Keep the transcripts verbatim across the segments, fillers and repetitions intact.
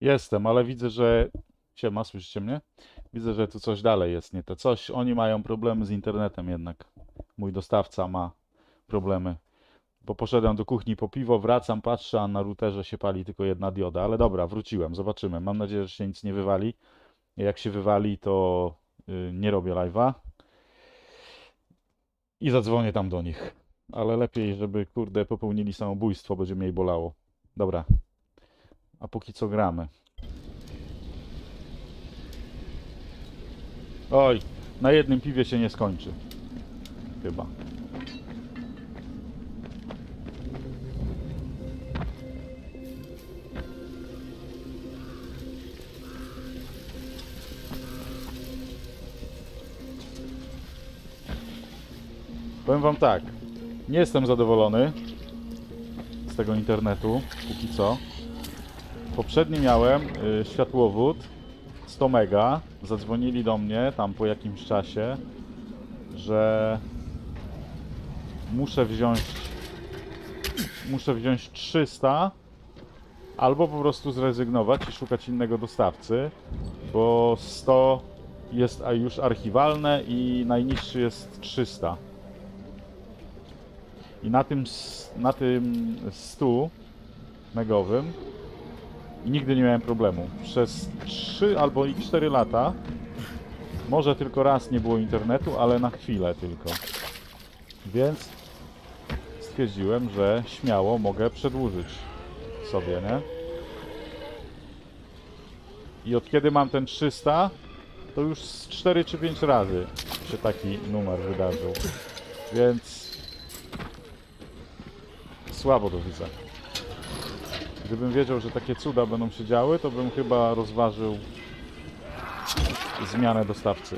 Jestem, ale widzę, że... Siema, słyszycie mnie? Widzę, że tu coś dalej jest nie to. Coś, oni mają problemy z internetem jednak. Mój dostawca ma problemy. Bo poszedłem do kuchni po piwo, wracam, patrzę, a na routerze się pali tylko jedna dioda. Ale dobra, wróciłem, zobaczymy. Mam nadzieję, że się nic nie wywali. Jak się wywali, to yy, nie robię live'a. I zadzwonię tam do nich. Ale lepiej, żeby, kurde, popełnili samobójstwo, będzie mniej bolało. Dobra. A póki co gramy. Oj, na jednym piwie się nie skończy. Chyba. Powiem wam tak. Nie jestem zadowolony z tego internetu, póki co. Poprzedni miałem y, światłowód sto mega. Zadzwonili do mnie tam po jakimś czasie, że muszę wziąć muszę wziąć trzysta albo po prostu zrezygnować i szukać innego dostawcy, bo sto jest już archiwalne i najniższy jest trzysta. I na tym, na tym stu megowym nigdy nie miałem problemu. Przez trzy albo i cztery lata może tylko raz nie było internetu, ale na chwilę tylko. Więc stwierdziłem, że śmiało mogę przedłużyć sobie, nie? I od kiedy mam ten trzysta, to już z cztery czy pięć razy się taki numer wydarzył. Więc słabo to widzę. Gdybym wiedział, że takie cuda będą się działy, to bym chyba rozważył zmianę dostawcy.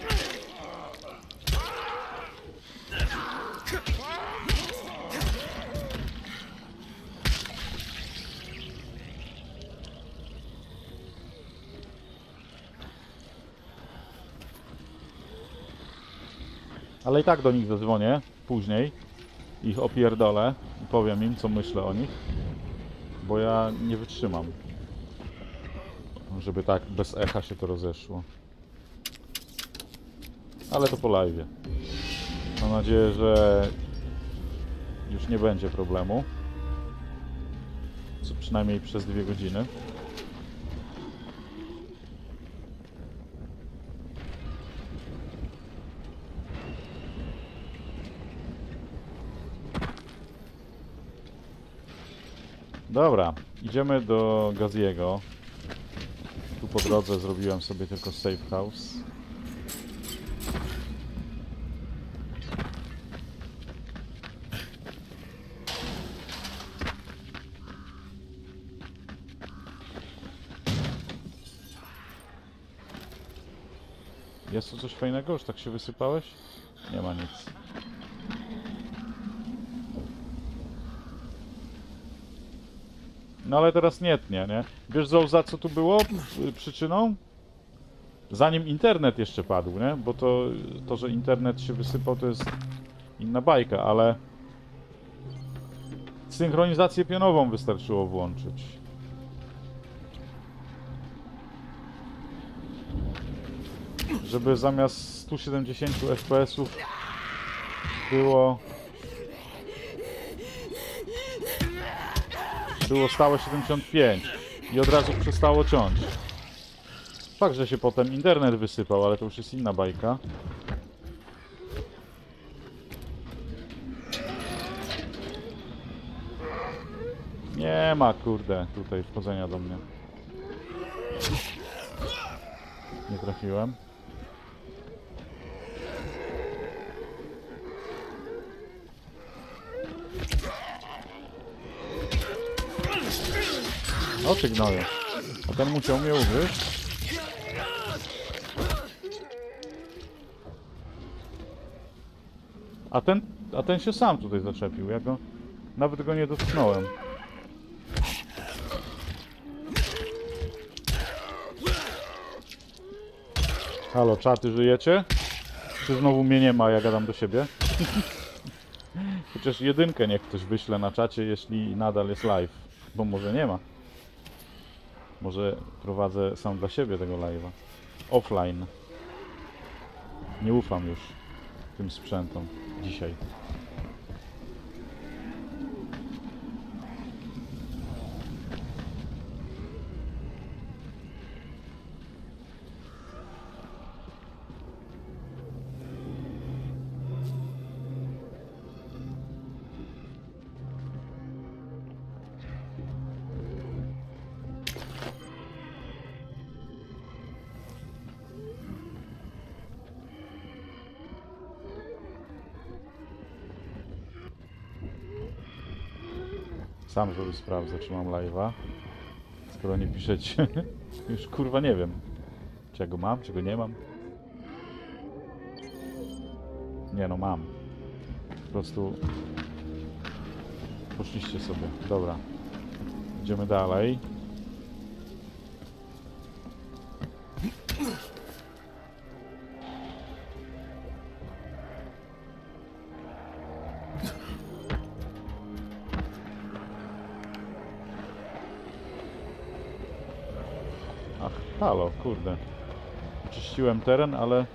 Ale i tak do nich zadzwonię później, ich opierdolę i powiem im, co myślę o nich, bo ja nie wytrzymam, żeby tak bez echa się to rozeszło. Ale to po live'ie. Mam nadzieję, że już nie będzie problemu, co przynajmniej przez dwie godziny. Dobra, idziemy do Gaziego. Tu po drodze zrobiłem sobie tylko safe house. Jest tu coś fajnego? Już tak się wysypałeś? Nie ma nic. No ale teraz nie tnie, nie? Wiesz, za co tu było przyczyną? Zanim internet jeszcze padł, nie? Bo to, to, że internet się wysypał, to jest inna bajka, ale synchronizację pionową wystarczyło włączyć. Żeby zamiast stu siedemdziesięciu F P S-ów było... Było stałe siedemdziesiąt pięć i od razu przestało ciąć. Fakt, że się potem internet wysypał, ale to już jest inna bajka. Nie ma, kurde, tutaj wchodzenia do mnie. Nie trafiłem. O ty gnoju. A ten musiał mnie ugryźć. A ten, a ten się sam tutaj zaczepił. Ja go, nawet go nie dotknąłem. Halo, czaty, żyjecie? Czy znowu mnie nie ma, ja gadam do siebie? Chociaż jedynkę niech ktoś wyśle na czacie, jeśli nadal jest live. Bo może nie ma. Może prowadzę sam dla siebie tego live'a. Offline. Nie ufam już tym sprzętom dzisiaj. Sam sobie sprawdzę, czy mam live'a. Skoro nie piszecie. Już kurwa nie wiem. Czy ja go mam, czy go nie mam. Nie no, mam. Po prostu poszliście sobie. Dobra. Idziemy dalej. Ach, halo, kurde. Oczyściłem teren, ale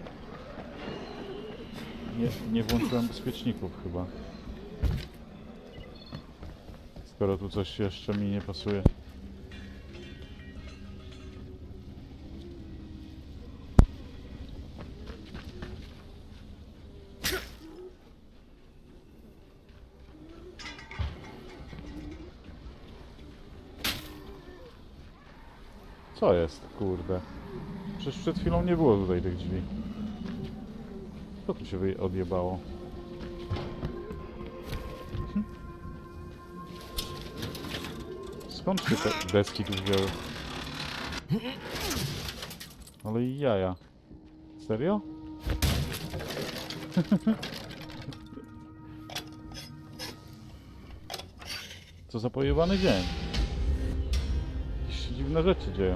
nie, nie włączyłem bezpieczników chyba. Skoro tu coś jeszcze mi nie pasuje. Co jest, kurde? Przecież przed chwilą nie było tutaj tych drzwi. Co tu się wy- odjebało? Hm? Skąd się te deski tu wzięły? Ale i jaja. Serio? Co za pojebany dzień. Jakieś dziwne rzeczy dzieją.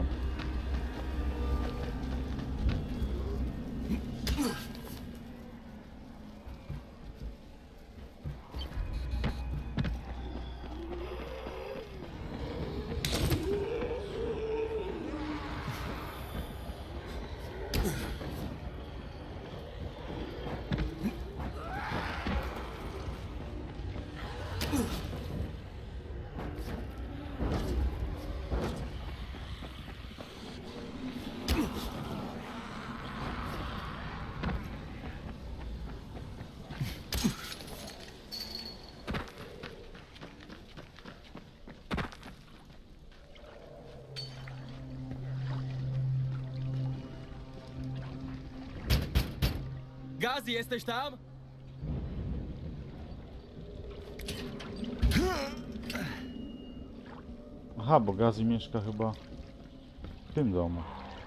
Gaz, jesteś tam? Aha, bo Gazi mieszka chyba w tym domu.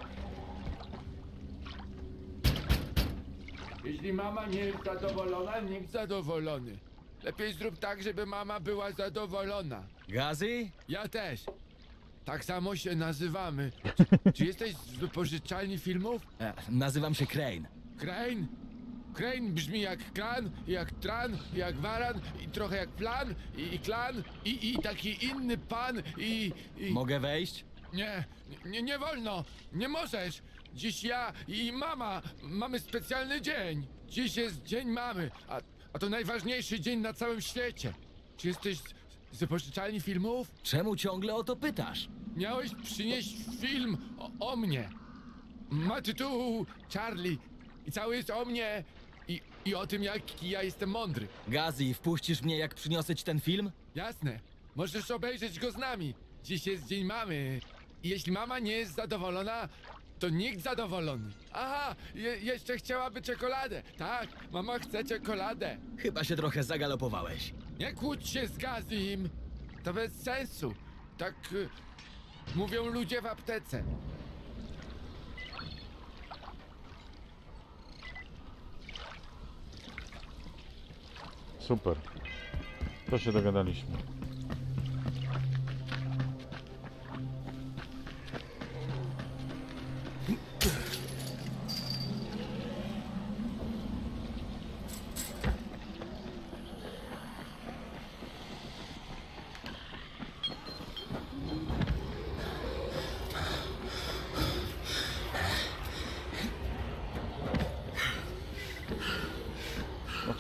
Jeśli mama nie jest zadowolona, nikt zadowolony. Lepiej zrób tak, żeby mama była zadowolona. Gazi? Ja też. Tak samo się nazywamy. Czy jesteś z wypożyczalni filmów? E, nazywam się Crane. Crane? Crane brzmi jak kran, jak tran, jak waran, i trochę jak plan, i, i klan, i, i taki inny pan, i... i... Mogę wejść? Nie, nie, nie wolno, nie możesz. Dziś ja i mama mamy specjalny dzień. Dziś jest Dzień Mamy, a, a to najważniejszy dzień na całym świecie. Czy jesteś z, z wypożyczalni filmów? Czemu ciągle o to pytasz? Miałeś przynieść film o, o mnie. Ma tytuł Charlie i cały jest o mnie i, i o tym, jak ja jestem mądry. Gazi, wpuścisz mnie, jak przyniosę ci ten film? Jasne, możesz obejrzeć go z nami. Dziś jest Dzień Mamy. I jeśli mama nie jest zadowolona, to nikt zadowolony. Aha, je, jeszcze chciałaby czekoladę. Tak, mama chce czekoladę. Chyba się trochę zagalopowałeś. Nie kłóć się z Gazim. To bez sensu. Tak y, mówią ludzie w aptece. Super. To się dogadaliśmy.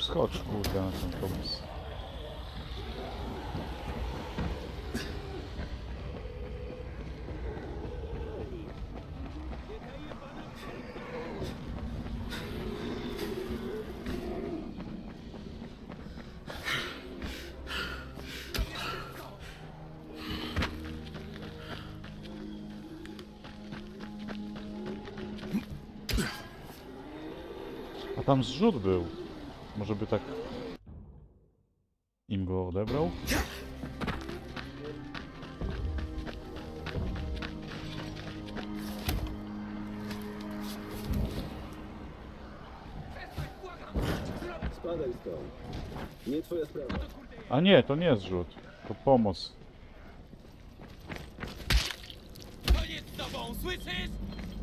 Skocz, kurde, na ten pomysł. A tam zrzut był. Może by tak im go odebrał? Spadaj stąd. Nie twoja sprawa. A nie, to nie jest zrzut. To pomoc. Koniec z tobą, słyszysz?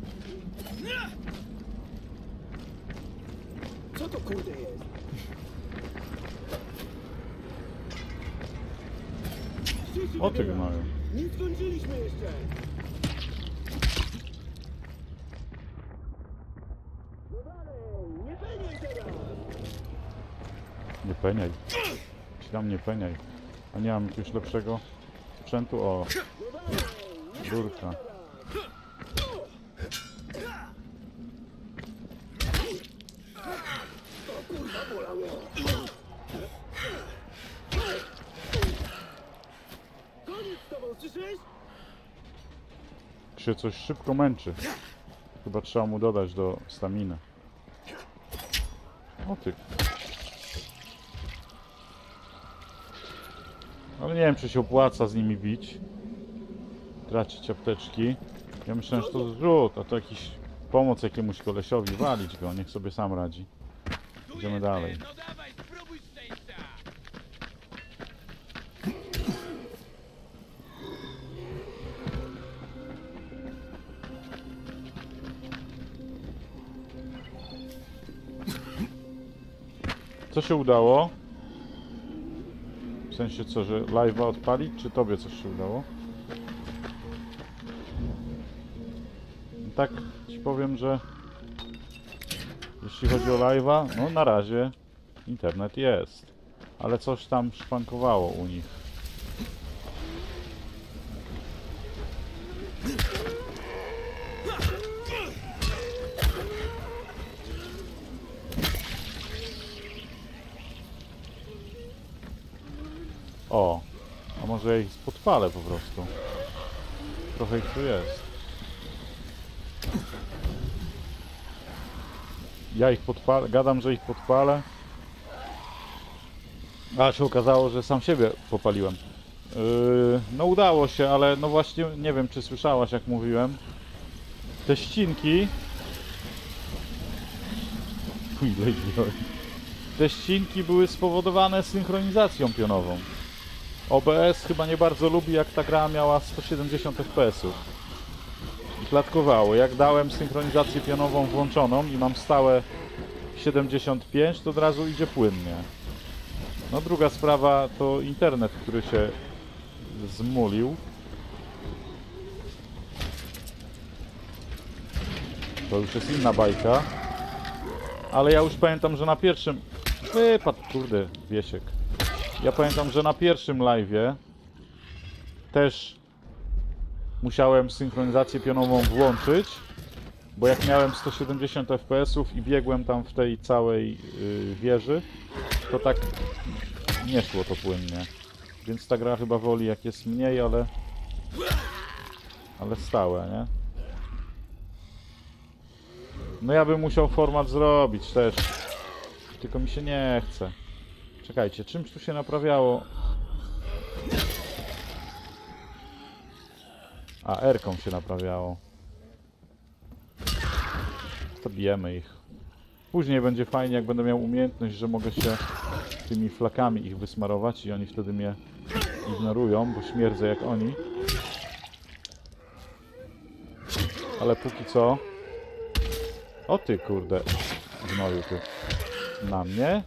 Co to kurde jest? Gdzie się O ty wybierasz? gnoju. Nie skończyliśmy jeszcze! No dalej, nie peniaj teraz! Nie peniaj. Ci tam nie peniaj. A nie mam jakiegoś lepszego sprzętu? O, No dalej, nie rurka. O kurwa, bolało! Koniec z tobą, słyszysz? Się coś szybko męczy. Chyba trzeba mu dodać do staminy. O ty. Ale nie wiem, czy się opłaca z nimi bić. Tracić apteczki. Ja myślałem, że to zrzut, a to jakiś pomoc jakiemuś kolesiowi. Walić go, niech sobie sam radzi. Idziemy dalej. No dawaj, spróbuj szczęścia! Co się udało? W sensie co, że live'a odpalić, czy tobie coś się udało? Tak ci powiem, że jeśli chodzi o live'a, no na razie internet jest, ale coś tam szwankowało u nich. O, a może ja ich podpalę po prostu. Trochę ich tu jest. Ja ich podpalę, gadam, że ich podpalę. A się okazało, że sam siebie popaliłem. Yy, no udało się, ale no właśnie nie wiem, czy słyszałaś, jak mówiłem. Te ścinki... Uj, lej, Te ścinki były spowodowane synchronizacją pionową. O B S chyba nie bardzo lubi, jak ta gra miała sto siedemdziesiąt F P S ów. I klatkowało. Jak dałem synchronizację pionową włączoną i mam stałe siedemdziesiąt pięć, to od razu idzie płynnie. No druga sprawa to internet, który się zmulił. To już jest inna bajka. Ale ja już pamiętam, że na pierwszym... Wypadł, kurde, Wiesiek. Ja pamiętam, że na pierwszym live'ie też musiałem synchronizację pionową włączyć, bo jak miałem sto siedemdziesiąt F P S ów i biegłem tam w tej całej yy, wieży, to tak nie szło to płynnie. Więc ta gra chyba woli, jak jest mniej, ale ale stałe, nie? No ja bym musiał format zrobić też, tylko mi się nie chce. Czekajcie, czymś tu się naprawiało? A, R-ką się naprawiało. Zabijemy ich. Później będzie fajnie, jak będę miał umiejętność, że mogę się tymi flakami ich wysmarować i oni wtedy mnie ignorują, bo śmierdzę jak oni. Ale póki co... O ty kurde, gnoju ty. Na mnie.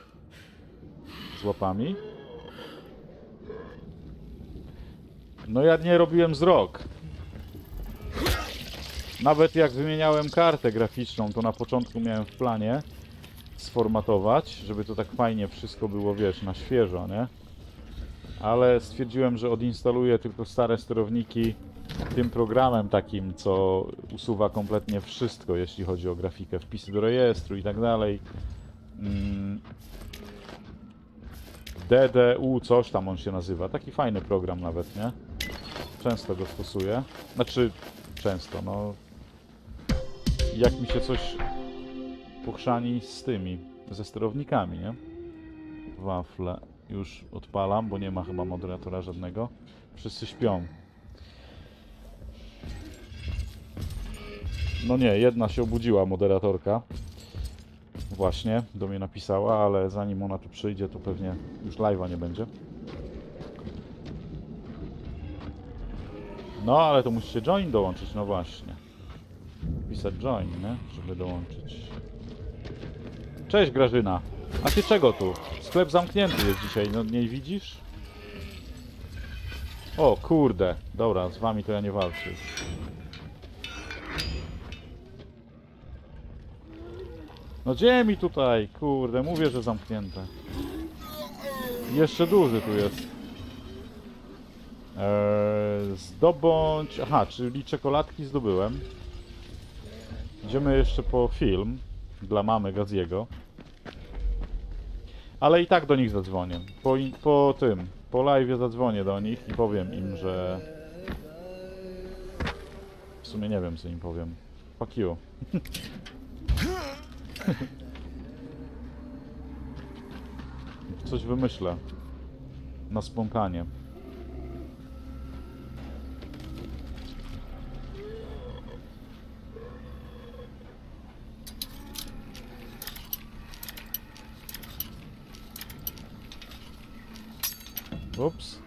Z łapami. No ja nie robiłem wzrok. Nawet jak wymieniałem kartę graficzną, to na początku miałem w planie, sformatować, żeby to tak fajnie wszystko było, wiesz, na świeżo, nie? Ale stwierdziłem, że odinstaluję tylko stare sterowniki tym programem takim, co usuwa kompletnie wszystko, jeśli chodzi o grafikę, wpisy do rejestru i tak dalej. Mm. D D U, coś tam on się nazywa. Taki fajny program nawet, nie? Często go stosuję. Znaczy, często, no... Jak mi się coś pochrzani z tymi, ze sterownikami, nie? Wafle już odpalam, bo nie ma chyba moderatora żadnego. Wszyscy śpią. No nie, jedna się obudziła, moderatorka. Właśnie, do mnie napisała, ale zanim ona tu przyjdzie, to pewnie już live'a nie będzie. No, ale to musicie join dołączyć, no właśnie. Pisać join, nie? Żeby dołączyć. Cześć Grażyna. A ty czego tu? Sklep zamknięty jest dzisiaj, no nie widzisz? O kurde. Dobra, z wami to ja nie walczę już. No gdzie mi tutaj? Kurde, mówię, że zamknięte. Jeszcze duży tu jest. Eee, zdobądź... Aha, czyli czekoladki zdobyłem. Idziemy jeszcze po film dla mamy Gaziego. Ale i tak do nich zadzwonię. Po, in, po tym, po live'ie zadzwonię do nich i powiem im, że... W sumie nie wiem, co im powiem. Fuck you. Coś wymyślę. Na spontanie. Ups.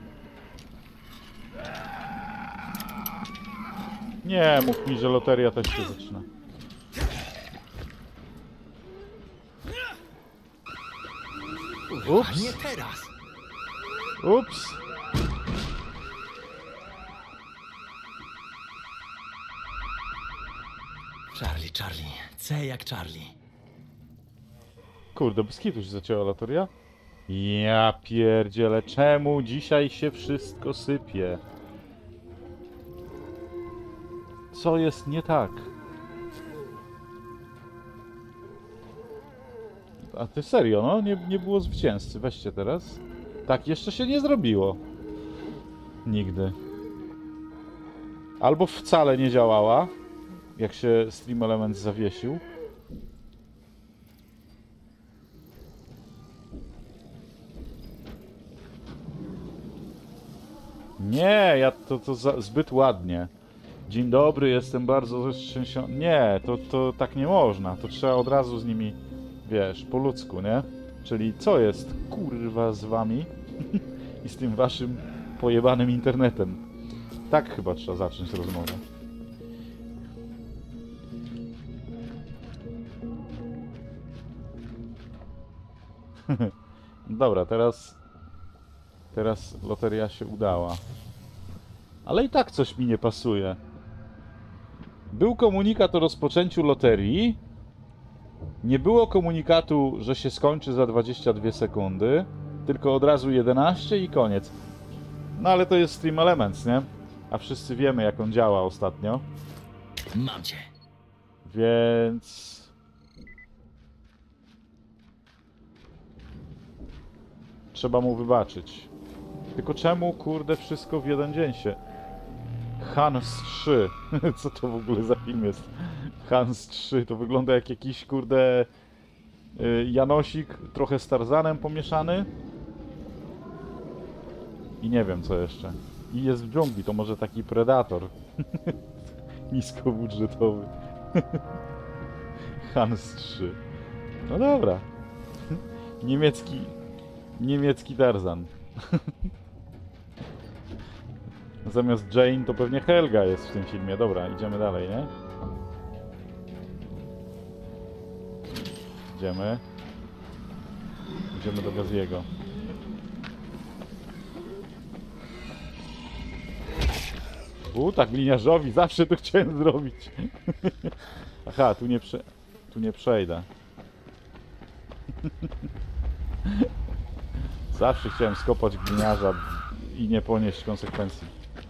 Nie, mów mi, że loteria też się zaczyna. Ups. Nie teraz! Ups. Charlie, Charlie. C jak Charlie. Kurde, bez kitu się zaczęła loteria? Ja pierdzielę, czemu dzisiaj się wszystko sypie? Co jest nie tak? A ty serio, no? Nie, nie było zwycięzcy, weźcie teraz. Tak jeszcze się nie zrobiło. Nigdy. Albo wcale nie działała, jak się Stream Elements zawiesił. Nie, ja to, to za, zbyt ładnie. Dzień dobry, jestem bardzo szczęśliwy. Nie, to, to tak nie można. To trzeba od razu z nimi, wiesz, po ludzku, nie? Czyli co jest, kurwa, z wami i z tym waszym pojebanym internetem. Tak chyba trzeba zacząć rozmowę. Dobra, teraz... Teraz loteria się udała. Ale i tak coś mi nie pasuje. Był komunikat o rozpoczęciu loterii. Nie było komunikatu, że się skończy za dwadzieścia dwie sekundy. Tylko od razu jedenaście i koniec. No ale to jest Stream Elements, nie? A wszyscy wiemy, jak on działa ostatnio. Mam cię. Więc... Trzeba mu wybaczyć. Tylko czemu, kurde, wszystko w jeden dzień się... Hans trzy. Co to w ogóle za film jest? Hans trzy. To wygląda jak jakiś, kurde... Janosik, trochę z Tarzanem pomieszany. I nie wiem co jeszcze. I jest w dżungli, to może taki Predator. Niskobudżetowy. Hans trzy. No dobra. Niemiecki... Niemiecki Tarzan. Zamiast Jane to pewnie Helga jest w tym filmie. Dobra, idziemy dalej, nie? Idziemy. Idziemy do Gaziego. U, tak liniarzowi, zawsze to chciałem zrobić. Aha, tu nie, prze... tu nie przejdę. Zawsze chciałem skopać gliniarza i nie ponieść konsekwencji.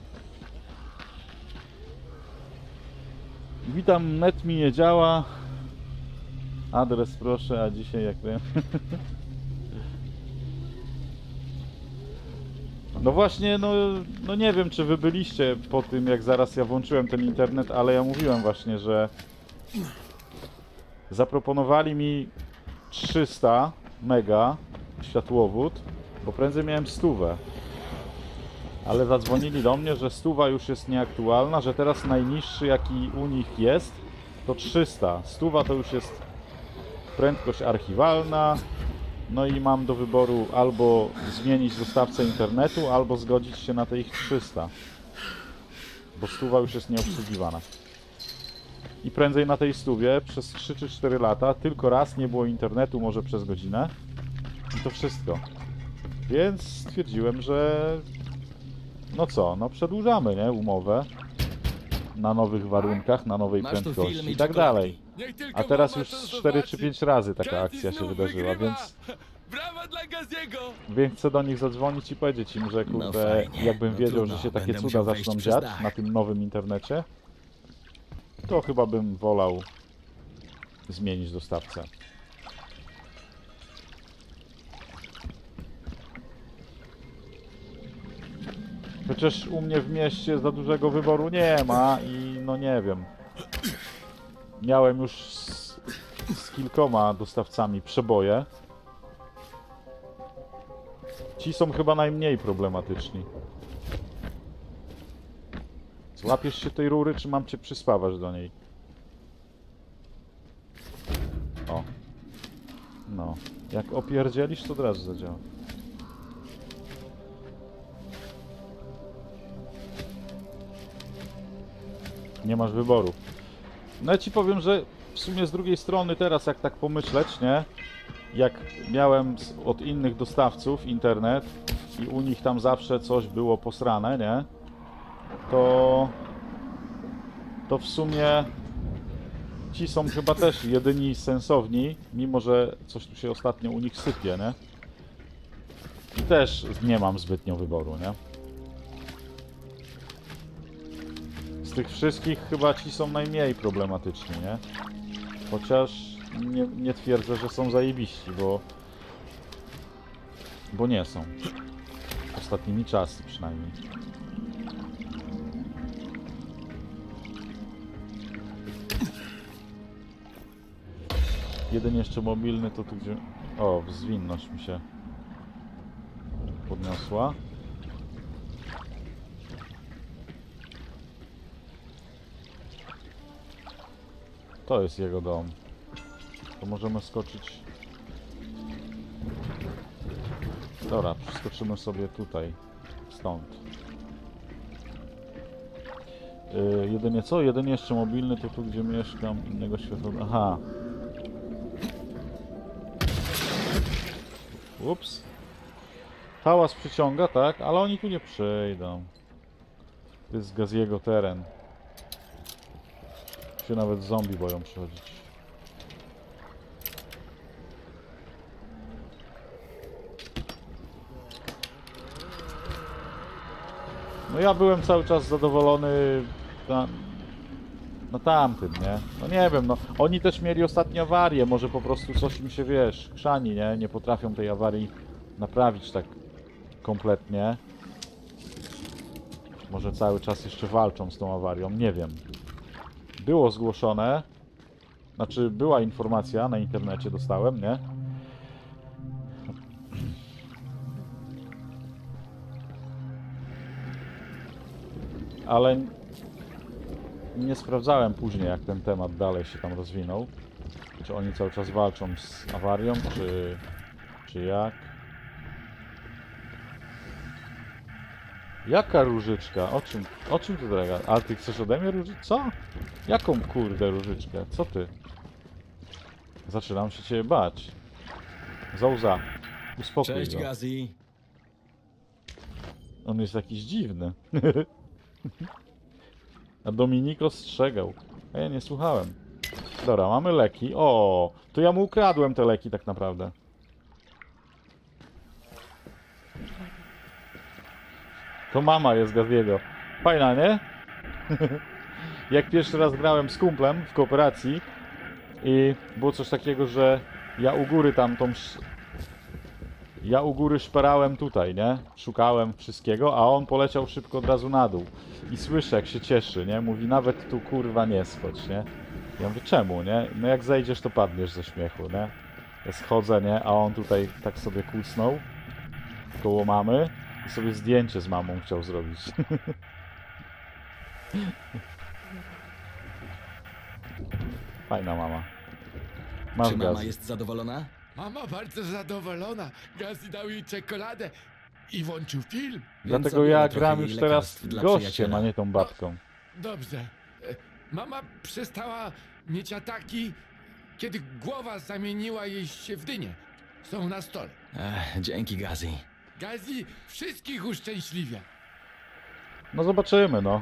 Witam, net mi nie działa. Adres proszę, a dzisiaj jak wiem. No właśnie, no, no nie wiem, czy wy byliście po tym, jak zaraz ja włączyłem ten internet, ale ja mówiłem właśnie, że zaproponowali mi trzysta mega światłowód, bo prędzej miałem stówę. Ale zadzwonili do mnie, że stuwa już jest nieaktualna, że teraz najniższy jaki u nich jest to trzysta. Stuwa to już jest prędkość archiwalna. No i mam do wyboru albo zmienić dostawcę internetu, albo zgodzić się na te ich trzysta. Bo stuwa już jest nieobsługiwana. I prędzej na tej stówie przez trzy czy cztery lata tylko raz nie było internetu, może przez godzinę. I to wszystko. Więc stwierdziłem, że no co, no przedłużamy, nie, umowę na nowych warunkach, na nowej Masz tu film prędkości i i tak czekoladki. dalej. Niech tylko A teraz mama już to cztery czy zobaczy. pięć razy taka Gazi akcja się znów wydarzyła, wygrywa. więc, Brawa dla Gaziego! więc chcę do nich zadzwonić i powiedzieć im, że No kurde, fajnie. jakbym No wiedział, trudno, że się takie będę cuda musiał wejść zaczną przez dziać dach. na tym nowym internecie, to chyba bym wolał zmienić dostawcę. Chociaż u mnie w mieście za dużego wyboru nie ma i no nie wiem. Miałem już z, z kilkoma dostawcami przeboje. Ci są chyba najmniej problematyczni. Złapiesz się tej rury, czy mam cię przyspawać do niej? O. No. Jak opierdzielisz, to od razu zadziała. Nie masz wyboru. No ja ci powiem, że w sumie z drugiej strony teraz, jak tak pomyśleć, nie? Jak miałem z, od innych dostawców internet i u nich tam zawsze coś było posrane, nie? To... To w sumie... Ci są chyba też jedyni sensowni, mimo że coś tu się ostatnio u nich sypie, nie? I też nie mam zbytnio wyboru, nie? Z tych wszystkich chyba ci są najmniej problematyczni, nie? Chociaż nie, nie twierdzę, że są zajebiści, bo... Bo nie są. Ostatnimi czasy przynajmniej. Jeden jeszcze mobilny to tu gdzie... O, zwinność mi się podniosła. To jest jego dom. To możemy skoczyć. Dobra, przeskoczymy sobie tutaj. Stąd. Yy, jedynie co? Jeden jeszcze mobilny to tu gdzie mieszkam. Innego światła. Aha. Ups. Hałas przyciąga, tak? Ale oni tu nie przyjdą. To jest Gaziego teren. Się nawet zombie boją przychodzić. No ja byłem cały czas zadowolony na, na tamtym, nie? No nie wiem, no. Oni też mieli ostatnio awarię, może po prostu coś im się, wiesz, chrzani, nie? Nie potrafią tej awarii naprawić tak kompletnie. Może cały czas jeszcze walczą z tą awarią, nie wiem. Było zgłoszone, znaczy była informacja na internecie, dostałem, nie? Ale nie sprawdzałem później, jak ten temat dalej się tam rozwinął. Czy oni cały czas walczą z awarią, czy, czy jak? Jaka różyczka? O czym, o czym ty droga? A ty chcesz ode mnie różyczkę? Co? Jaką kurde różyczkę? Co ty? Zaczynam się ciebie bać. Zauza, uspokój Cześć, go. Gazi. On jest jakiś dziwny. A Dominik ostrzegał. A ja nie słuchałem. Dobra, mamy leki. O, to ja mu ukradłem te leki tak naprawdę. To mama jest Gaziego. Fajna, nie? Jak pierwszy raz grałem z kumplem w kooperacji i było coś takiego, że ja u góry tam tą... sz- Ja u góry szperałem tutaj, nie? Szukałem wszystkiego, a on poleciał szybko od razu na dół. I słyszę, jak się cieszy, nie? Mówi, nawet tu kurwa nie schodź, nie? Ja mówię, czemu, nie? No jak zejdziesz, to padniesz ze śmiechu, nie? Ja schodzę, nie? A on tutaj tak sobie kucnął koło mamy i sobie zdjęcie z mamą chciał zrobić. Fajna mama. Masz Czy mama gaz. jest zadowolona? Mama bardzo zadowolona. Gazi dał jej czekoladę i włączył film. Dlatego zabiorę ja trochę gram jej już teraz lekarstw dla gościem, przyjaciela. a nie tą babką. Dobrze. E, Mama przestała mieć ataki, kiedy głowa zamieniła jej się w dynię. Są na stole. Ech, dzięki, Gazi. Gazi wszystkich uszczęśliwia. No zobaczymy, no.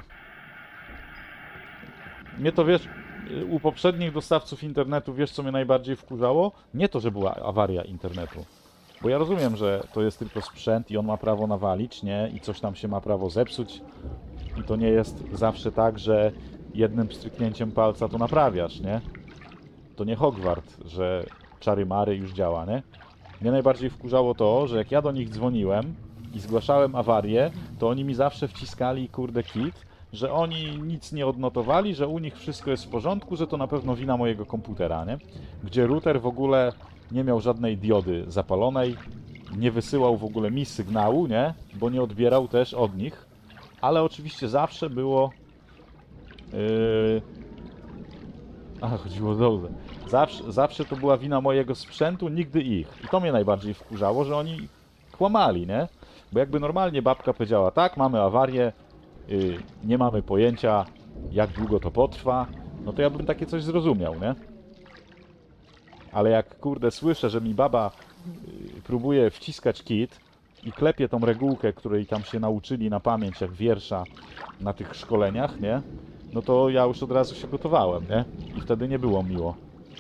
Mnie to, wiesz, u poprzednich dostawców internetu, wiesz co mnie najbardziej wkurzało? Nie to, że była awaria internetu. Bo ja rozumiem, że to jest tylko sprzęt i on ma prawo nawalić, nie? I coś tam się ma prawo zepsuć. I to nie jest zawsze tak, że jednym pstryknięciem palca to naprawiasz, nie? To nie Hogwart, że czary mary już działa, nie? Mnie najbardziej wkurzało to, że jak ja do nich dzwoniłem i zgłaszałem awarię, to oni mi zawsze wciskali, kurde, kit, że oni nic nie odnotowali, że u nich wszystko jest w porządku, że to na pewno wina mojego komputera, nie? Gdzie router w ogóle nie miał żadnej diody zapalonej, nie wysyłał w ogóle mi sygnału, nie? Bo nie odbierał też od nich, ale oczywiście zawsze było... Yy... A, chodziło o dozę. Zawsze, zawsze to była wina mojego sprzętu, nigdy ich. I to mnie najbardziej wkurzało, że oni kłamali, nie? Bo jakby normalnie babka powiedziała, tak, mamy awarię, yy, nie mamy pojęcia, jak długo to potrwa, no to ja bym takie coś zrozumiał, nie? Ale jak, kurde, słyszę, że mi baba yy, próbuje wciskać kit i klepie tą regułkę, której tam się nauczyli na pamięć, jak wiersza na tych szkoleniach, nie? No to ja już od razu się gotowałem, nie? I wtedy nie było miło.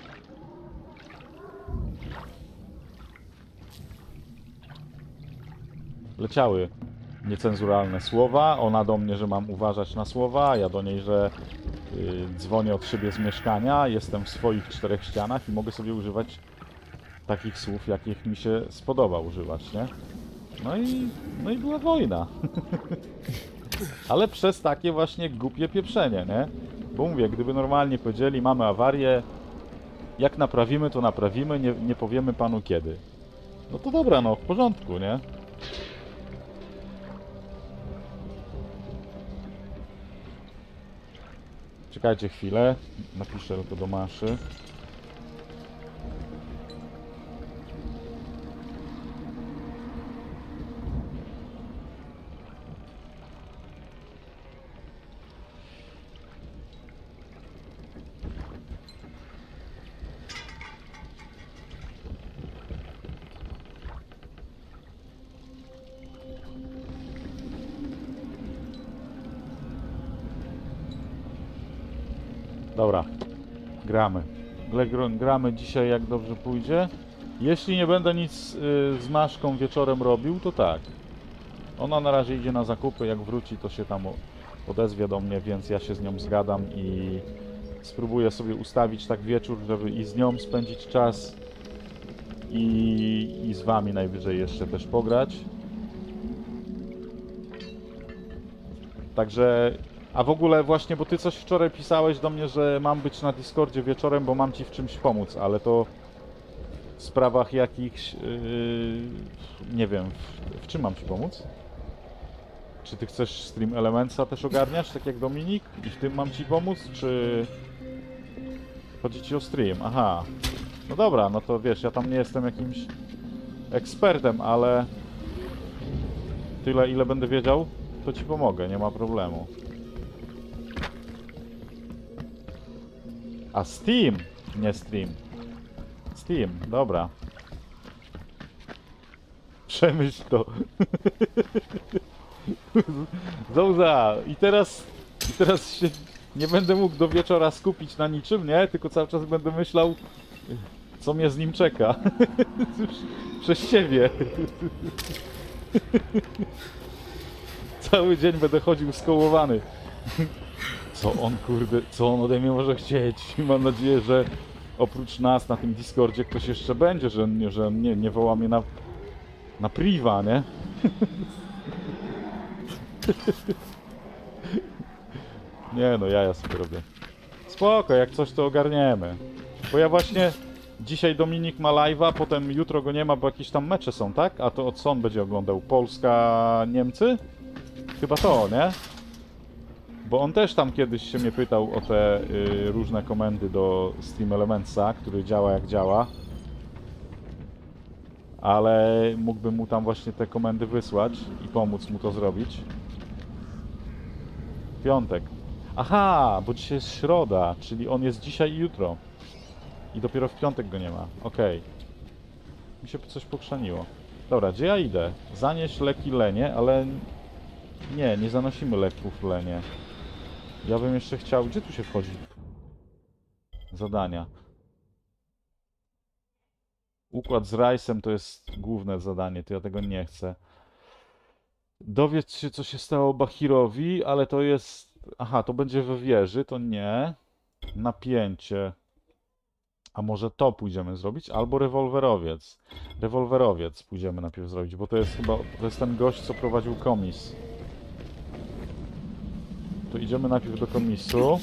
Leciały niecenzuralne słowa, ona do mnie, że mam uważać na słowa, ja do niej, że yy, dzwonię od siebie z mieszkania, jestem w swoich czterech ścianach i mogę sobie używać takich słów, jakich mi się spodoba używać, nie? No i, no i była wojna. Ale przez takie właśnie głupie pieprzenie, nie? Bo mówię, gdyby normalnie powiedzieli, mamy awarię, jak naprawimy, to naprawimy, nie, nie powiemy panu kiedy. No to dobra, no w porządku, nie? Czekajcie chwilę, napiszę tylko do Maszy. Dobra, gramy. Gle- gr- Gramy dzisiaj, jak dobrze pójdzie. Jeśli nie będę nic y, z Maszką wieczorem robił, to tak. Ona na razie idzie na zakupy, jak wróci, to się tam o- odezwie do mnie, więc ja się z nią zgadam i spróbuję sobie ustawić tak wieczór, żeby i z nią spędzić czas i, i z wami najwyżej jeszcze też pograć. Także... A w ogóle właśnie, bo ty coś wczoraj pisałeś do mnie, że mam być na Discordzie wieczorem, bo mam ci w czymś pomóc, ale to w sprawach jakichś... Yy, nie wiem, w, w czym mam ci pomóc? Czy ty chcesz Stream Elementsa też ogarniać, tak jak Dominik? I w tym mam ci pomóc, czy... Chodzi ci o stream? Aha. No dobra, no to wiesz, ja tam nie jestem jakimś ekspertem, ale... Tyle, ile będę wiedział, to ci pomogę, nie ma problemu. A Steam, nie Stream. Steam, dobra. Przemyśl to. Zouza, i teraz, i teraz się nie będę mógł do wieczora skupić na niczym, nie? Tylko cały czas będę myślał, co mnie z nim czeka. Przez siebie. Cały dzień będę chodził skołowany. Co on, kurde, co on ode mnie może chcieć? I mam nadzieję, że oprócz nas na tym Discordzie ktoś jeszcze będzie, że, że nie, nie woła mnie na, na priwa, nie? Nie no, ja sobie robię. Spoko, jak coś to ogarniemy. Bo ja właśnie dzisiaj Dominik ma live'a, potem jutro go nie ma, bo jakieś tam mecze są, tak? A to od co on będzie oglądał? Polska, Niemcy? Chyba to, nie? Bo on też tam kiedyś się mnie pytał o te y, różne komendy do Stream Elementsa, który działa jak działa. Ale mógłbym mu tam właśnie te komendy wysłać i pomóc mu to zrobić. Piątek. Aha, bo dzisiaj jest środa, czyli on jest dzisiaj i jutro. I dopiero w piątek go nie ma. Okej. Mi się coś pokrzaniło. Dobra, gdzie ja idę? Zanieś leki Lenie, ale... Nie, nie zanosimy leków Lenie. Ja bym jeszcze chciał... Gdzie tu się wchodzi? Zadania. Układ z Rajsem to jest główne zadanie, to ja tego nie chcę. Dowiedz się, co się stało Bahirowi, ale to jest... Aha, to będzie we wieży, to nie. Napięcie. A może to pójdziemy zrobić? Albo rewolwerowiec. Rewolwerowiec pójdziemy najpierw zrobić, bo to jest chyba... To jest ten gość, co prowadził komis. To idziemy najpierw do komisu.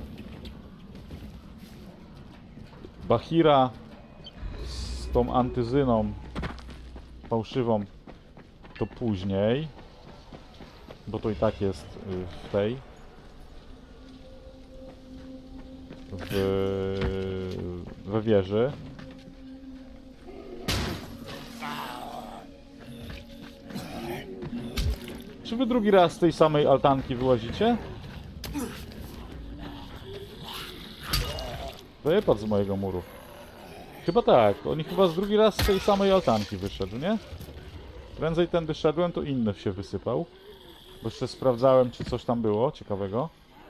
Bahira z tą antyzyną fałszywą to później. Bo to i tak jest w tej. W, we wieży. Czy wy drugi raz z tej samej altanki wyłazicie? Wypadł z mojego muru. Chyba tak. Oni chyba z drugi raz z tej samej altanki wyszedł, nie? Prędzej tędy szedłem, to inny się wysypał. Bo jeszcze sprawdzałem, czy coś tam było ciekawego.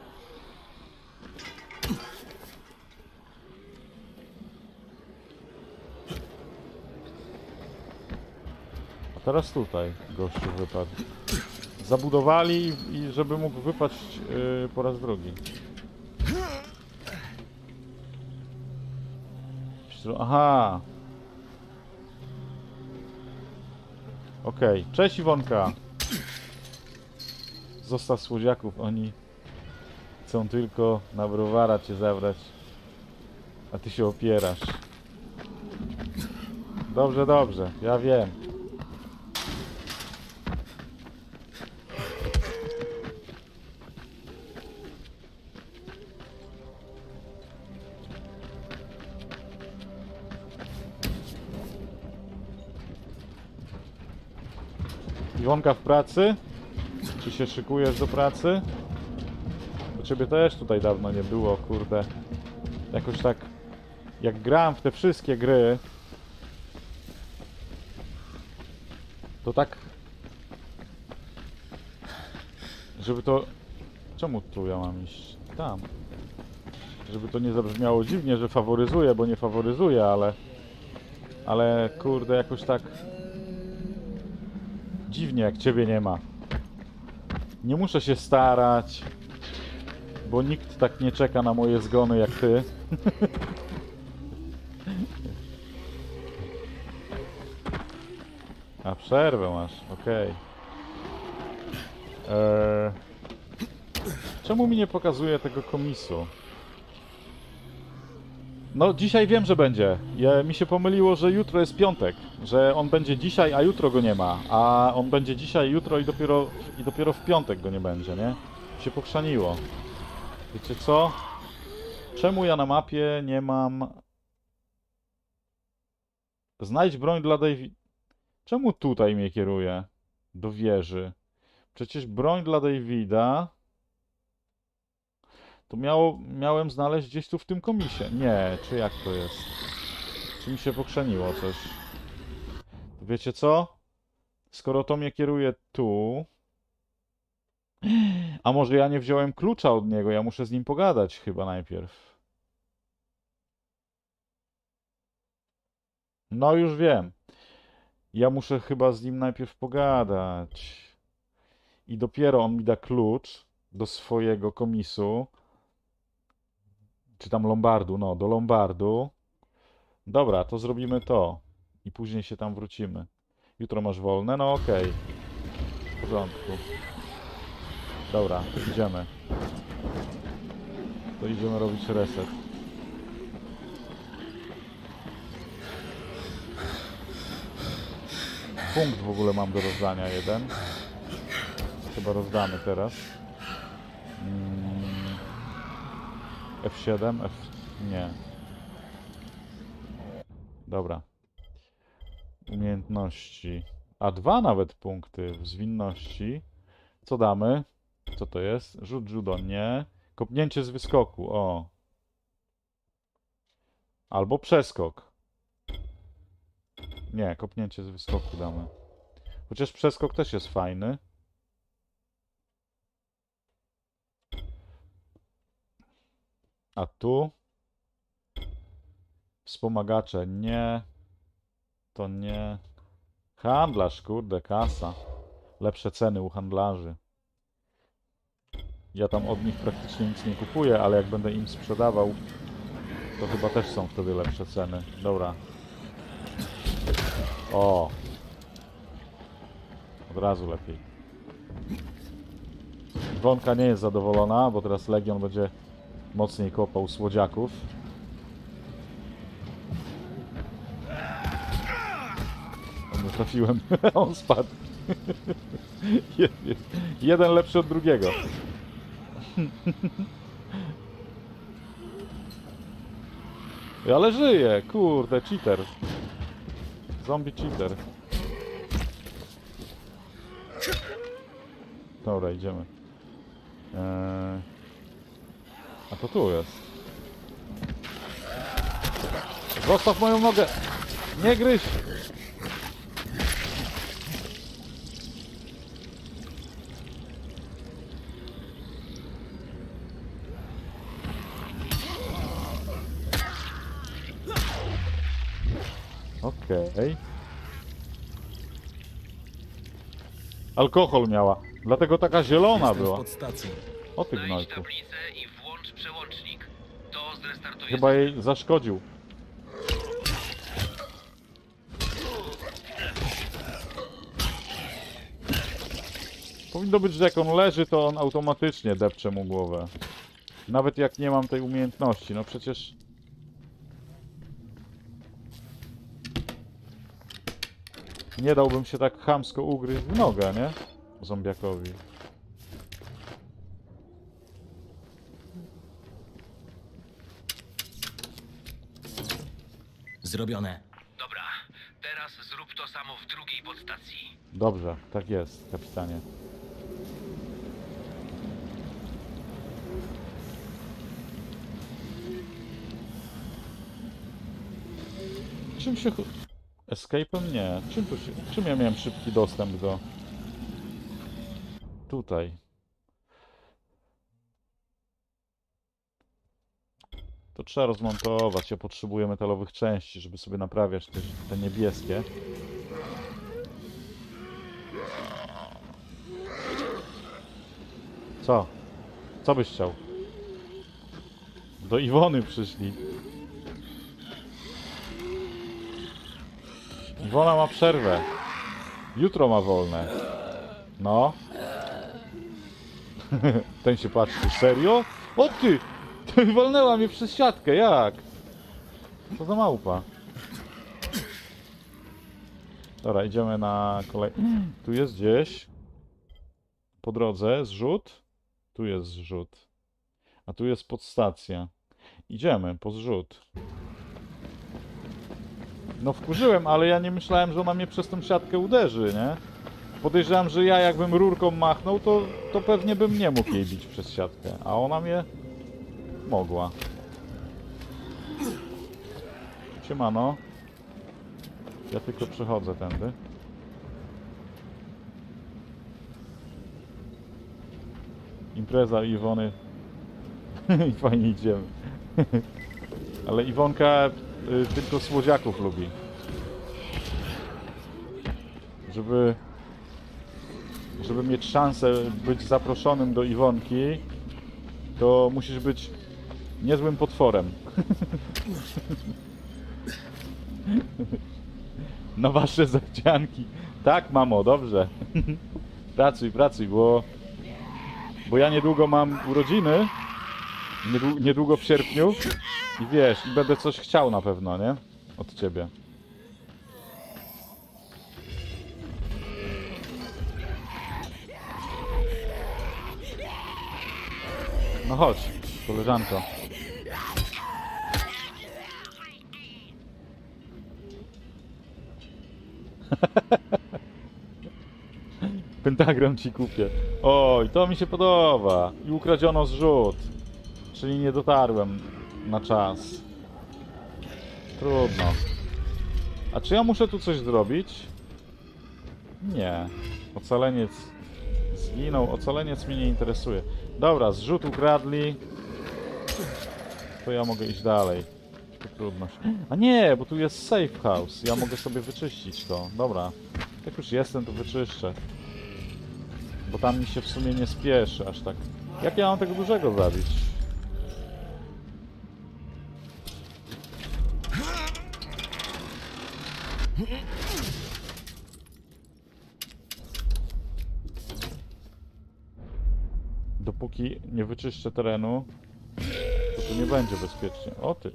A teraz tutaj gościu wypadł. Zabudowali i żeby mógł wypaść yy, po raz drugi. Aha. Okej. Okay. Cześć Iwonka. Zostaw słodziaków, oni chcą tylko na browara cię zabrać, a ty się opierasz. Dobrze, dobrze, ja wiem. Iwonka w pracy? Czy się szykujesz do pracy? U ciebie też tutaj dawno nie było, kurde. Jakoś tak... Jak gram w te wszystkie gry... To tak... Żeby to... Czemu tu ja mam iść? Tam. Żeby to nie zabrzmiało dziwnie, że faworyzuję, bo nie faworyzuję, ale... Ale kurde, jakoś tak... Dziwnie, jak ciebie nie ma. Nie muszę się starać, bo nikt tak nie czeka na moje zgony jak ty. A przerwę masz, okej. Okay. Eee, czemu mi nie pokazuje tego komisu? No, dzisiaj wiem, że będzie. Ja, mi się pomyliło, że jutro jest piątek. Że on będzie dzisiaj, a jutro go nie ma. A on będzie dzisiaj, jutro i dopiero, i dopiero w piątek go nie będzie, nie? Mi się pokrzaniło. Wiecie co? Czemu ja na mapie nie mam... Znajdź broń dla Davida. Czemu tutaj mnie kieruje? Do wieży. Przecież broń dla Davida... To miało, miałem znaleźć gdzieś tu w tym komisie. Nie, czy jak to jest? Czy mi się pokrzeniło coś? Wiecie co? Skoro to mnie kieruje tu... A może ja nie wziąłem klucza od niego? Ja muszę z nim pogadać chyba najpierw. No już wiem. Ja muszę chyba z nim najpierw pogadać. I dopiero on mi da klucz do swojego komisu. Czy tam lombardu? No, do lombardu. Dobra, to zrobimy to. I później się tam wrócimy. Jutro masz wolne? No okej. W porządku. Dobra, idziemy. To idziemy robić reset. Punkt w ogóle mam do rozdania jeden. Chyba rozdamy teraz. Mm. F siedem, F... nie. Dobra. Umiejętności. A dwa nawet punkty w zwinności. Co damy? Co to jest? Rzut judo, nie. Kopnięcie z wyskoku, o. Albo przeskok. Nie, kopnięcie z wyskoku damy. Chociaż przeskok też jest fajny. A tu? Wspomagacze, nie. To nie. Handlarz, kurde, kasa. Lepsze ceny u handlarzy. Ja tam od nich praktycznie nic nie kupuję, ale jak będę im sprzedawał, to chyba też są wtedy lepsze ceny. Dobra. O! Od razu lepiej. Iwonka nie jest zadowolona, bo teraz Legion będzie mocniej kopał słodziaków. Nie trafiłem. On spadł. Jeden lepszy od drugiego. Ale żyje, kurde, cheater. Zombie cheater. Dobra, idziemy. Eee... A to tu jest. Zostaw moją nogę! Nie gryź! Okej. Okay. Alkohol miała. Dlatego taka zielona Jestem była. w podstacji. O ty Znajdź gnojku. tablicę i włącz przełącznik. To zrestartuje Chyba jej zaszkodził. Powinno być, że jak on leży, to on automatycznie depcze mu głowę. Nawet jak nie mam tej umiejętności. No przecież... Nie dałbym się tak chamsko ugryźć w nogę, nie? Zombiakowi. Zrobione. Dobra, teraz zrób to samo w drugiej podstacji. Dobrze, tak jest, kapitanie. Czym się... ch- Escape'em? Nie. Czym, tu się... Czym ja miałem szybki dostęp do... Tutaj. To trzeba rozmontować. Ja potrzebuję metalowych części, żeby sobie naprawiać te, te niebieskie. Co? Co byś chciał? Do Iwony przyszli. Iwona ma przerwę. Jutro ma wolne. No. Ten się patrzy. Serio? O ty! Walnęła mnie przez siatkę. Jak? Co za małpa? Dobra, idziemy na kolej. Tu jest gdzieś. Po drodze zrzut. Tu jest zrzut. A tu jest podstacja. Idziemy po zrzut. No wkurzyłem, ale ja nie myślałem, że ona mnie przez tą siatkę uderzy, nie? Podejrzewam, że ja jakbym rurką machnął, to, to pewnie bym nie mógł jej bić przez siatkę. A ona mnie mogła. Siemano. Ja tylko przechodzę tędy. impreza Iwony. I fajnie idziemy. Ale Iwonka y, tylko słodziaków lubi. Żeby... Żeby mieć szansę być zaproszonym do Iwonki, to musisz być niezłym potworem. Na wasze zachcianki. Tak, mamo, dobrze. Pracuj, pracuj, bo... Bo ja niedługo mam urodziny. Niedługo, niedługo w sierpniu. I wiesz, i będę coś chciał na pewno, nie? Od ciebie. No chodź, koleżanko. Pentagram ci kupię. Oj, to mi się podoba. I ukradziono zrzut. Czyli nie dotarłem na czas. Trudno. A czy ja muszę tu coś zrobić? Nie. Ocaleniec zginął. Ocaleniec mnie nie interesuje. Dobra, zrzut ukradli. To ja mogę iść dalej. To trudność. A nie, bo tu jest safe house. Ja mogę sobie wyczyścić to. Dobra. Jak już jestem, to wyczyszczę. Bo tam mi się w sumie nie spieszy aż tak. Jak ja mam tego dużego zabić? Dopóki nie wyczyszczę terenu, to tu nie będzie bezpiecznie. O ty!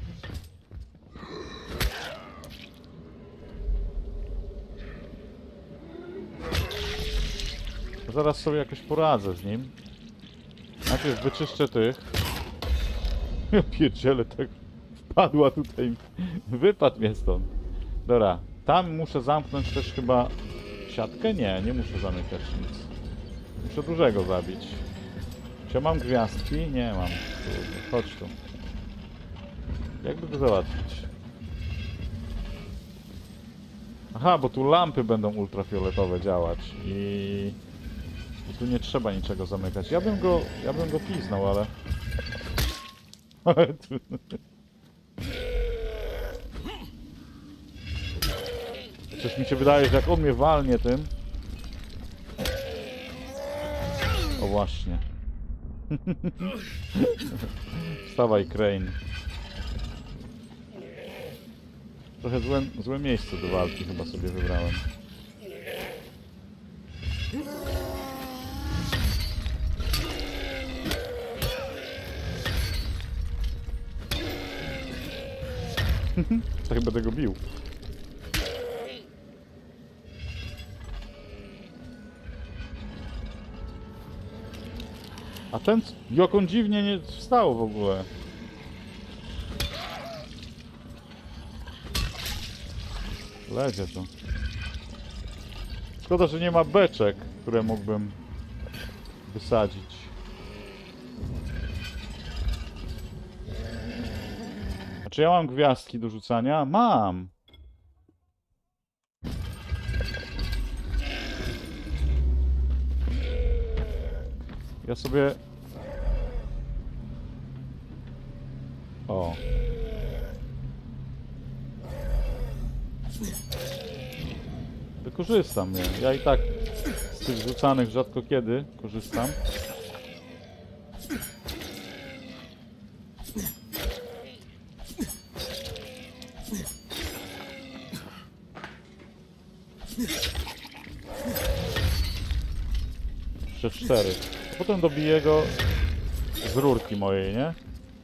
Zaraz sobie jakoś poradzę z nim. Najpierw wyczyszczę tych. Ja pierdzielę, tak wpadła tutaj. Wypadł mnie stąd. Dobra, tam muszę zamknąć też chyba siatkę? Nie, nie muszę zamykać nic. Muszę dużego zabić. Czy ja mam gwiazdki? Nie mam. Chodź tu. Jakby to załatwić? Aha, bo tu lampy będą ultrafioletowe działać i... I tu nie trzeba niczego zamykać. Ja bym go... ja bym go piznął, ale... Ale tu... Coś mi się wydaje, że jak on mnie walnie tym... O właśnie. Wstawaj, Crane. Trochę złe, złe miejsce do walki chyba sobie wybrałem. Tak będę go bił. A ten, jak on dziwnie nie wstał w ogóle. Ledzie to. Szkoda, że nie ma beczek, które mógłbym wysadzić. A czy ja mam gwiazdki do rzucania? Mam! Ja sobie... O. Wykorzystam je. Ja i tak z tych rzucanych rzadko kiedy korzystam. Jeszcze cztery. A potem dobiję go z rurki mojej, nie?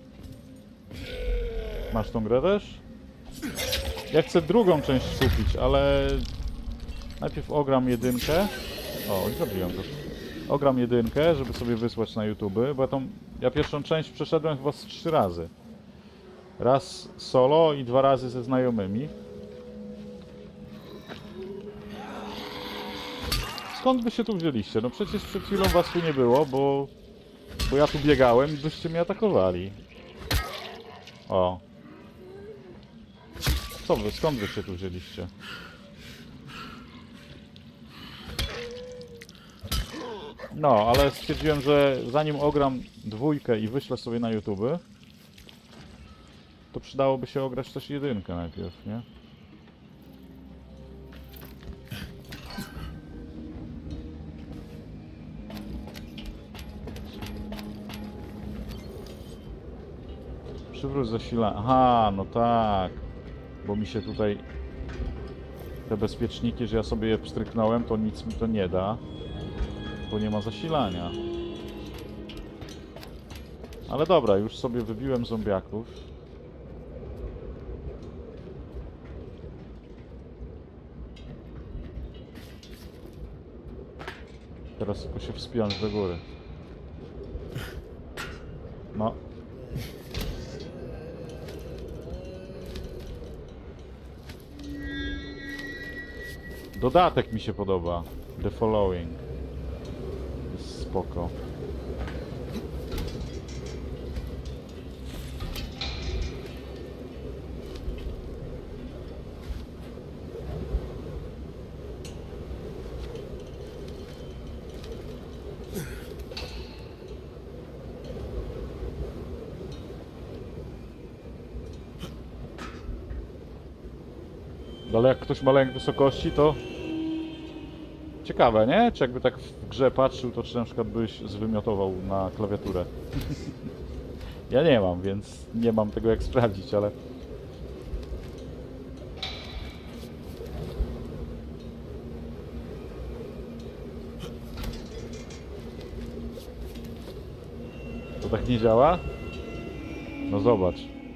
Masz tą grę też? Ja chcę drugą część kupić, ale najpierw ogram jedynkę. O, i zrobiłem to. Ogram jedynkę, żeby sobie wysłać na YouTube, bo ja, tą, ja pierwszą część przeszedłem chyba z trzy razy. Raz solo i dwa razy ze znajomymi. Skąd wy się tu wzięliście? No przecież przed chwilą was tu nie było, bo... Bo ja tu biegałem i byście mnie atakowali. O. Co wy? Skąd wy się tu wzięliście? No, ale stwierdziłem, że zanim ogram dwójkę i wyślę sobie na YouTube, to przydałoby się ograć też jedynkę najpierw, nie? Przywróć zasilanie. Aha, no tak. Bo mi się tutaj te bezpieczniki, że ja sobie je pstryknąłem, to nic mi to nie da. Bo nie ma zasilania. Ale dobra, już sobie wybiłem zombiaków. Teraz tylko się wspiąć do góry. No. Dodatek mi się podoba. The Following. Jest spoko. Ale jak ktoś ma lęk wysokości, to ciekawe, nie? Czy jakby tak w grze patrzył, to czy na przykład byś zwymiotował na klawiaturę. Ja nie mam, więc nie mam tego jak sprawdzić, ale... To tak nie działa? No zobacz.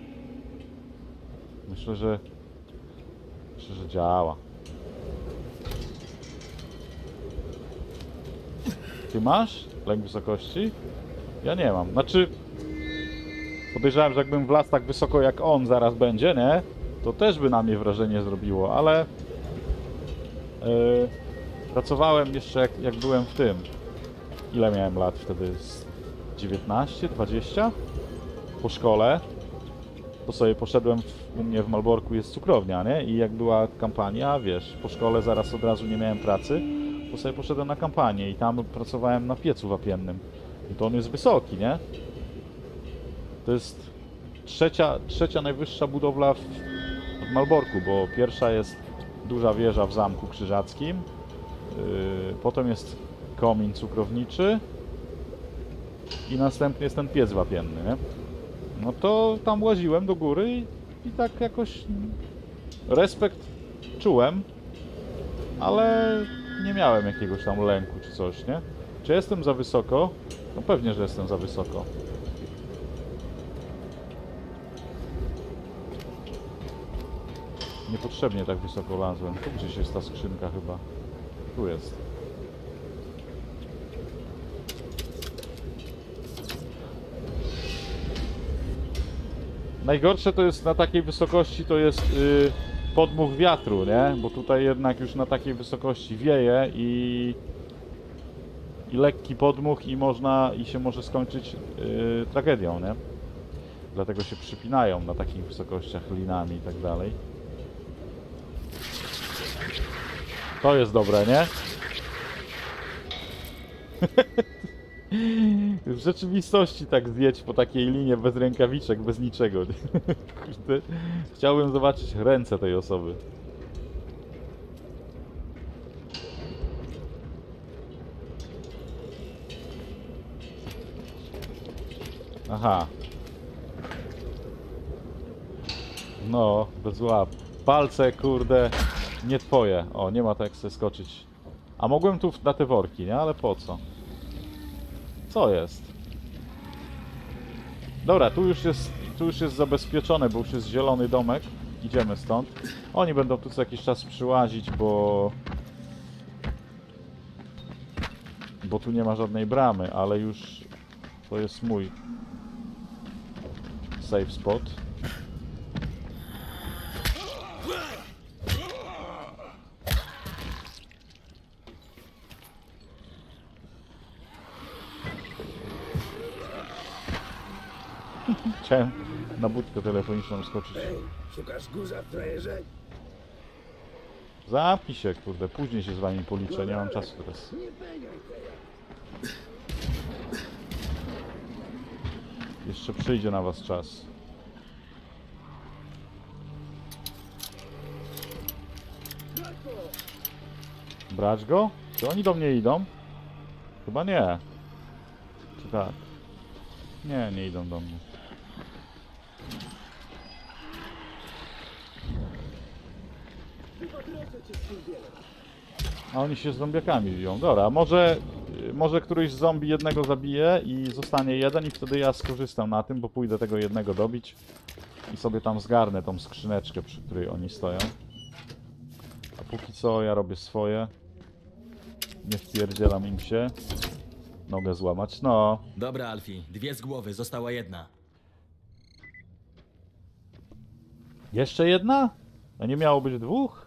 Myślę, że... Myślę, że działa. Ty masz lęk wysokości? Ja nie mam. Znaczy... Podejrzewałem, że jakbym wlazł tak wysoko jak on zaraz będzie, nie? To też by na mnie wrażenie zrobiło, ale... Yy, pracowałem jeszcze jak, jak byłem w tym. Ile miałem lat wtedy? Z dziewiętnaście, dwadzieścia? Po szkole. To sobie poszedłem, w, u mnie w Malborku jest cukrownia, nie? I jak była kampania, wiesz, po szkole zaraz od razu nie miałem pracy, to sobie poszedłem na kampanię i tam pracowałem na piecu wapiennym. I to on jest wysoki, nie? To jest trzecia, trzecia najwyższa budowla w, w Malborku, bo pierwsza jest duża wieża w Zamku Krzyżackim, yy, potem jest komin cukrowniczy i następnie jest ten piec wapienny, nie? No to tam łaziłem do góry i, i tak jakoś respekt czułem, ale nie miałem jakiegoś tam lęku czy coś, nie? Czy jestem za wysoko? No pewnie, że jestem za wysoko. Niepotrzebnie tak wysoko lazłem. Tu gdzieś jest ta skrzynka chyba. Tu jest. Najgorsze to jest na takiej wysokości, to jest yy, podmuch wiatru, nie? Bo tutaj jednak już na takiej wysokości wieje i, i lekki podmuch i można, i się może skończyć yy, tragedią, nie? Dlatego się przypinają na takich wysokościach linami i tak dalej. To jest dobre, nie? W rzeczywistości tak zjedź po takiej linie bez rękawiczek, bez niczego. Kurde. Chciałbym zobaczyć ręce tej osoby. Aha. No, bez łap. Palce, kurde, nie twoje. O, nie ma tak jak sobie skoczyć. A mogłem tu na te worki, nie? Ale po co? Co jest? Dobra, tu już jest, tu już jest zabezpieczone, bo już jest zielony domek. Idziemy stąd. Oni będą tu co jakiś czas przyłazić, bo... Bo tu nie ma żadnej bramy, ale już... To jest mój... safe spot. Chciałem na budkę telefoniczną skoczyć. Ej, szukasz guza w frajerze? Zamknij się, kurde, później się z wami policzę, nie mam czasu teraz. Nie peniaj teraz. Jeszcze przyjdzie na was czas. Brać go? Czy oni do mnie idą? Chyba nie. Czy tak? Nie, nie idą do mnie. A oni się z zombiakami biją. Dobra, może, może któryś z zombie jednego zabije i zostanie jeden i wtedy ja skorzystam na tym, bo pójdę tego jednego dobić i sobie tam zgarnę tą skrzyneczkę, przy której oni stoją. A póki co ja robię swoje. Nie wpierdzielam im się. Nogę złamać, no. Dobra, Alfie, dwie z głowy, została jedna. Jeszcze jedna? A nie miało być dwóch?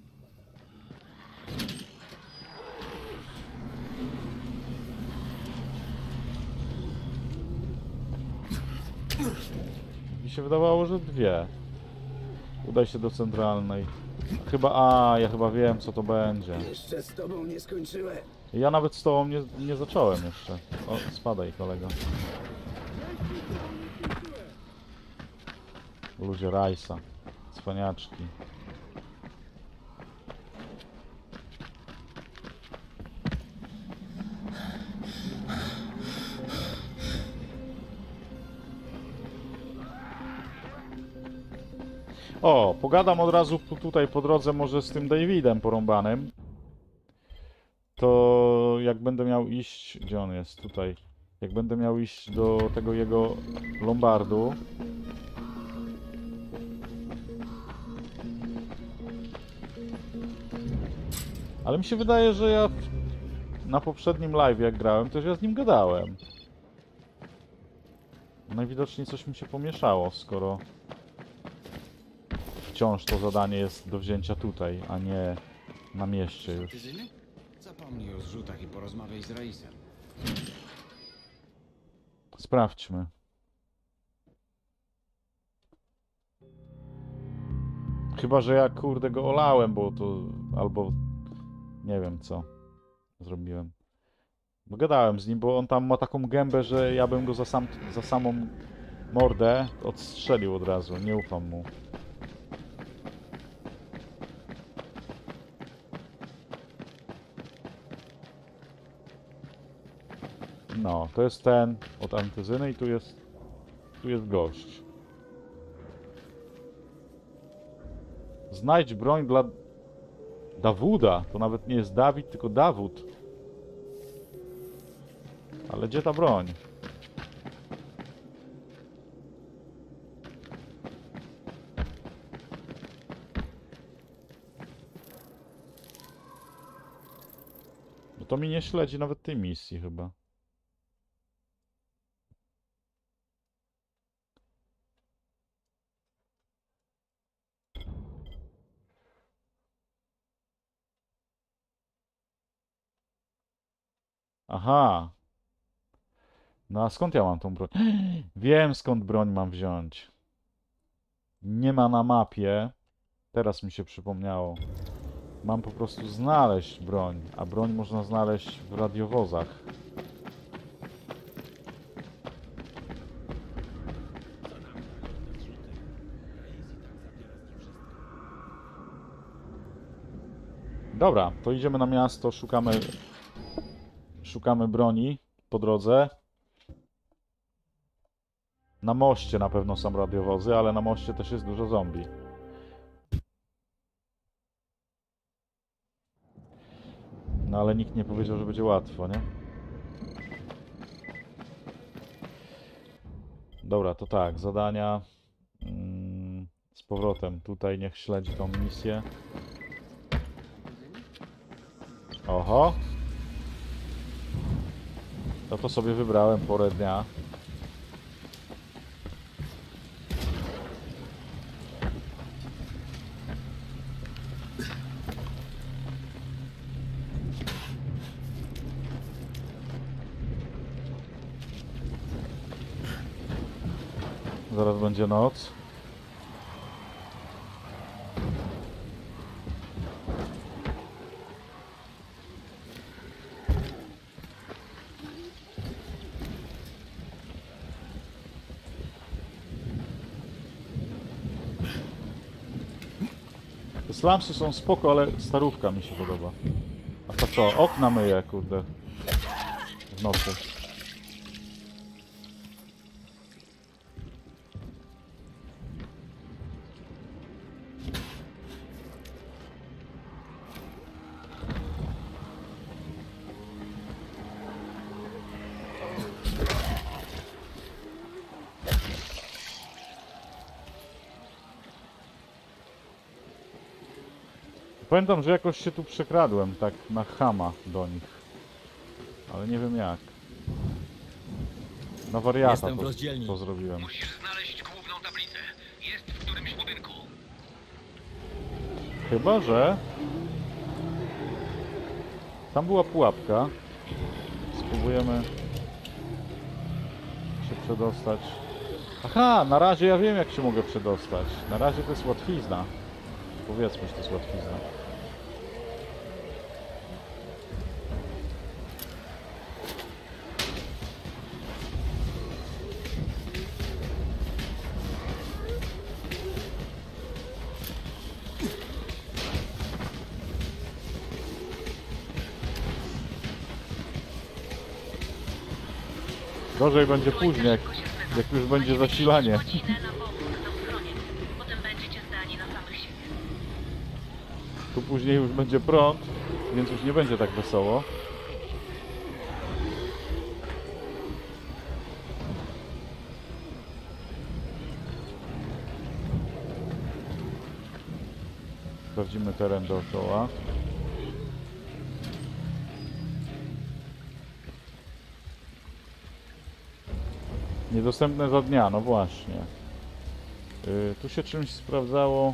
Mi się wydawało, że dwie. Udaj się do centralnej. Chyba, a, ja chyba wiem, co to będzie. Jeszcze z tobą nie skończyłem. Ja nawet z tobą nie, nie zacząłem jeszcze. O, spadaj, kolego. Ludzie Rajsa. Cwaniaczki. O, pogadam od razu tu- tutaj po drodze może z tym Davidem porąbanym. To jak będę miał iść... Gdzie on jest? Tutaj. Jak będę miał iść do tego jego lombardu... Ale mi się wydaje, że ja w- na poprzednim live jak grałem, też ja z nim gadałem. Najwidoczniej coś mi się pomieszało, skoro wciąż to zadanie jest do wzięcia tutaj, a nie na mieście już. Tyzyny? Zapomnij o zrzutach i porozmawiaj z Raisem. Sprawdźmy. Chyba, że ja kurde go olałem, bo to... albo... nie wiem co zrobiłem. Bo gadałem z nim, bo on tam ma taką gębę, że ja bym go za, sam, za samą mordę odstrzelił od razu. Nie ufam mu. No, to jest ten od antyzyny i tu jest... tu jest gość. Znajdź broń dla Dawuda. To nawet nie jest Dawid, tylko Dawud. Ale gdzie ta broń? No to mi nie śledzi nawet tej misji chyba. Aha. No a skąd ja mam tą broń? Wiem skąd broń mam wziąć. Nie ma na mapie. Teraz mi się przypomniało. Mam po prostu znaleźć broń, a broń można znaleźć w radiowozach. Dobra, to idziemy na miasto, szukamy szukamy broni po drodze. Na moście na pewno są radiowozy, ale na moście też jest dużo zombie. No ale nikt nie powiedział, że będzie łatwo, nie? Dobra, to tak, zadania mm, z powrotem. Tutaj niech śledzi tą misję. Oho! No to sobie wybrałem porę dnia. Zaraz będzie noc. Te slumsy są spoko, ale starówka mi się podoba. A to co? Okna myję, kurde. W nocy. Pamiętam, że jakoś się tu przekradłem, tak na chama do nich. Ale nie wiem jak. Na wariata Jestem w to, rozdzielni. to zrobiłem. Musisz znaleźć główną tablicę. Jest w którymś budynku. Chyba, że... Tam była pułapka. Spróbujemy się przedostać. Aha, na razie ja wiem jak się mogę przedostać. Na razie to jest łatwizna. Powiedzmy, że to jest łatwizna. Gorzej będzie później, jak, jak już będzie zasilanie. Godzinę na powrót do schronień. Potem będziecie zdani na samych siebie. Tu później już będzie prąd, więc już nie będzie tak wesoło. Sprawdzimy teren dookoła. Niedostępne za dnia, no właśnie. Yy, tu się czymś sprawdzało.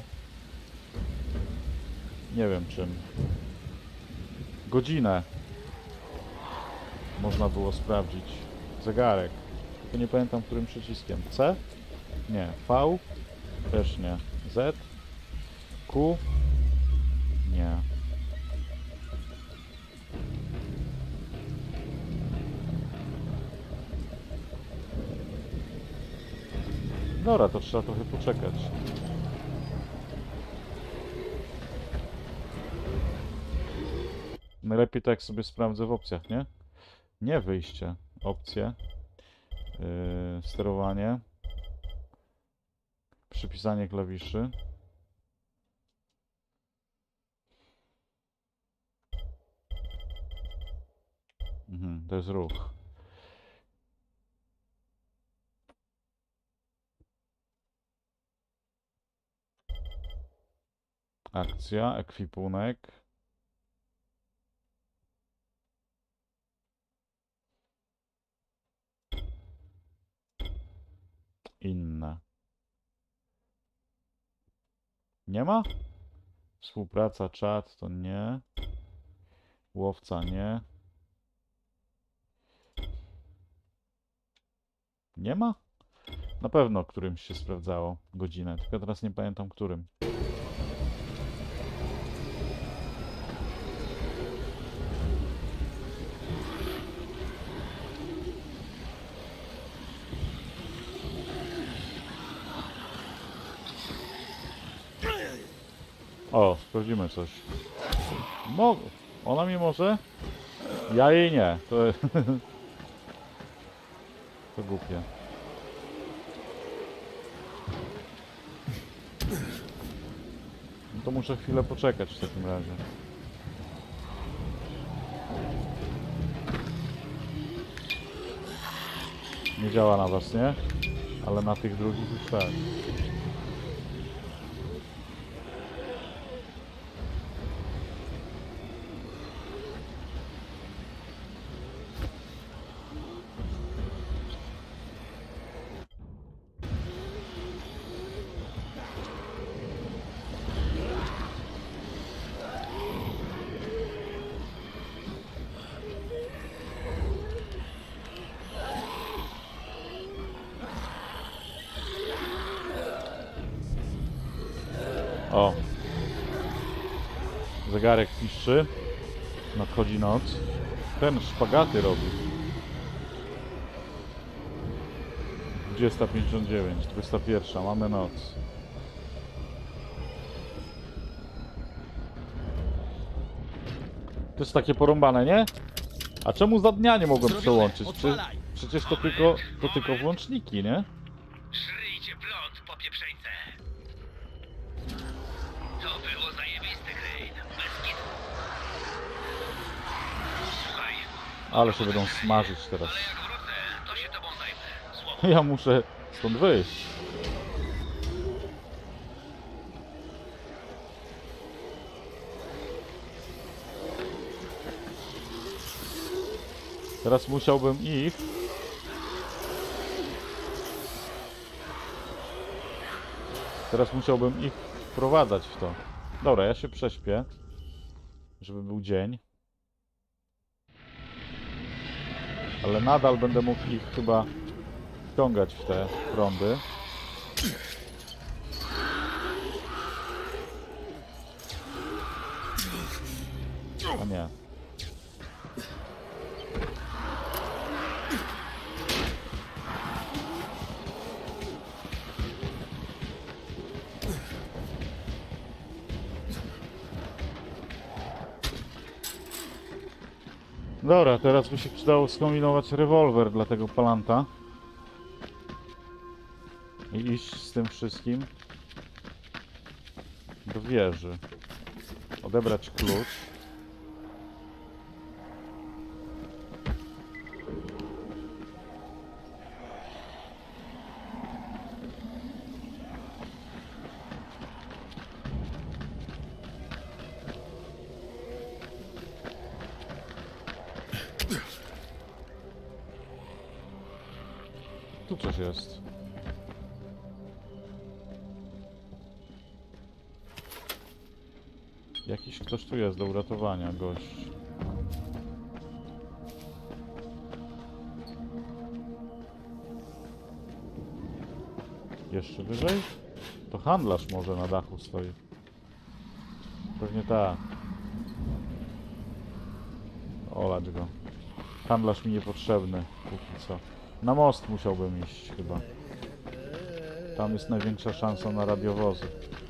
Nie wiem czym. Godzinę można było sprawdzić. Zegarek. Tylko nie pamiętam którym przyciskiem. C? Nie. V? Też nie. Z? Q? Nie. Dobra, to trzeba trochę poczekać. Najlepiej tak sobie sprawdzę w opcjach, nie? Nie wyjście. Opcje. Yy, sterowanie. Przypisanie klawiszy. Mhm, to jest ruch. Akcja, ekwipunek. Inne. Nie ma? Współpraca, czat to nie. Łowca nie. Nie ma? Na pewno którymś się sprawdzało godzinę, tylko teraz nie pamiętam którym. O, sprawdzimy coś. Mo Ona mi może? Ja jej nie. To, to głupie. No to muszę chwilę poczekać w takim razie. Nie działa na was, nie? Ale na tych drugich już tak. O. Zegarek piszczy. Nadchodzi noc. Ten szpagaty robi. dwudziesta pięćdziesiąt dziewięć, dwudziesta pierwsza. Mamy noc. To jest takie porąbane, nie? A czemu za dnia nie mogłem Zrobione. przełączyć? Prze Odpalaj. przecież to tylko, to tylko włączniki, nie? Szryjcie prąd, popieprzeńce! To było zajebiste, Crane. Bez kitu. Słuchaj, Ale się będą smażyć teraz. ale jak wrócę, to się tobą zajmę. Słowo. Ja muszę stąd wyjść. Teraz musiałbym ich... Teraz musiałbym ich wprowadzać w to. Dobra, ja się prześpię, żeby był dzień. Ale nadal będę mógł ich chyba wciągać w te prądy. A nie. Dobra, teraz by się przydało skombinować rewolwer dla tego palanta. I iść z tym wszystkim do wieży. Odebrać klucz. Tu coś jest. Jakiś ktoś tu jest do uratowania, gość. Jeszcze wyżej? To handlarz może na dachu stoi. Pewnie tak. Olać go. Handlarz mi niepotrzebny, póki co. Na most musiałbym iść chyba. Tam jest największa szansa na radiowozy.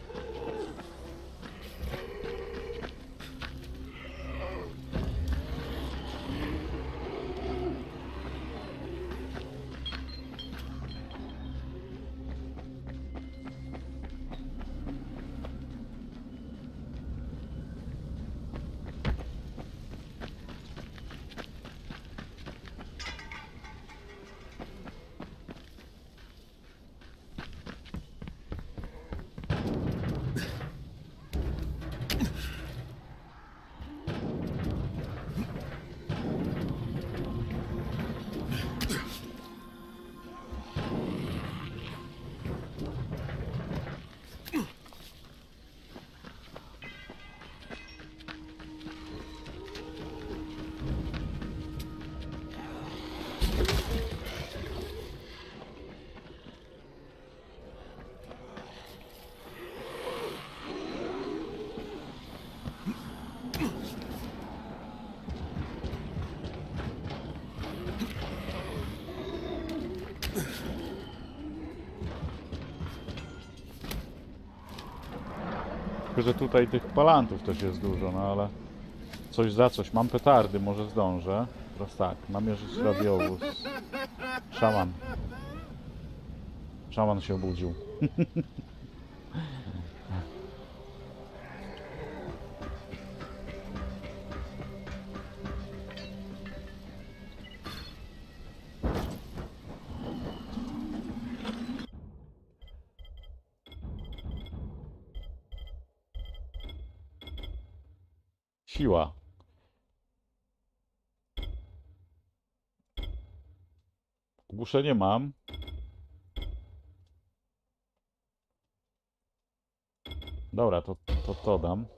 Tylko, że tutaj tych palantów też jest dużo, no ale coś za coś. Mam petardy, może zdążę. Teraz tak, namierzyć radiowóz. Szaman. Szaman się obudził. Siła. Ogłuszenie mam. Dobra, to to, to dam.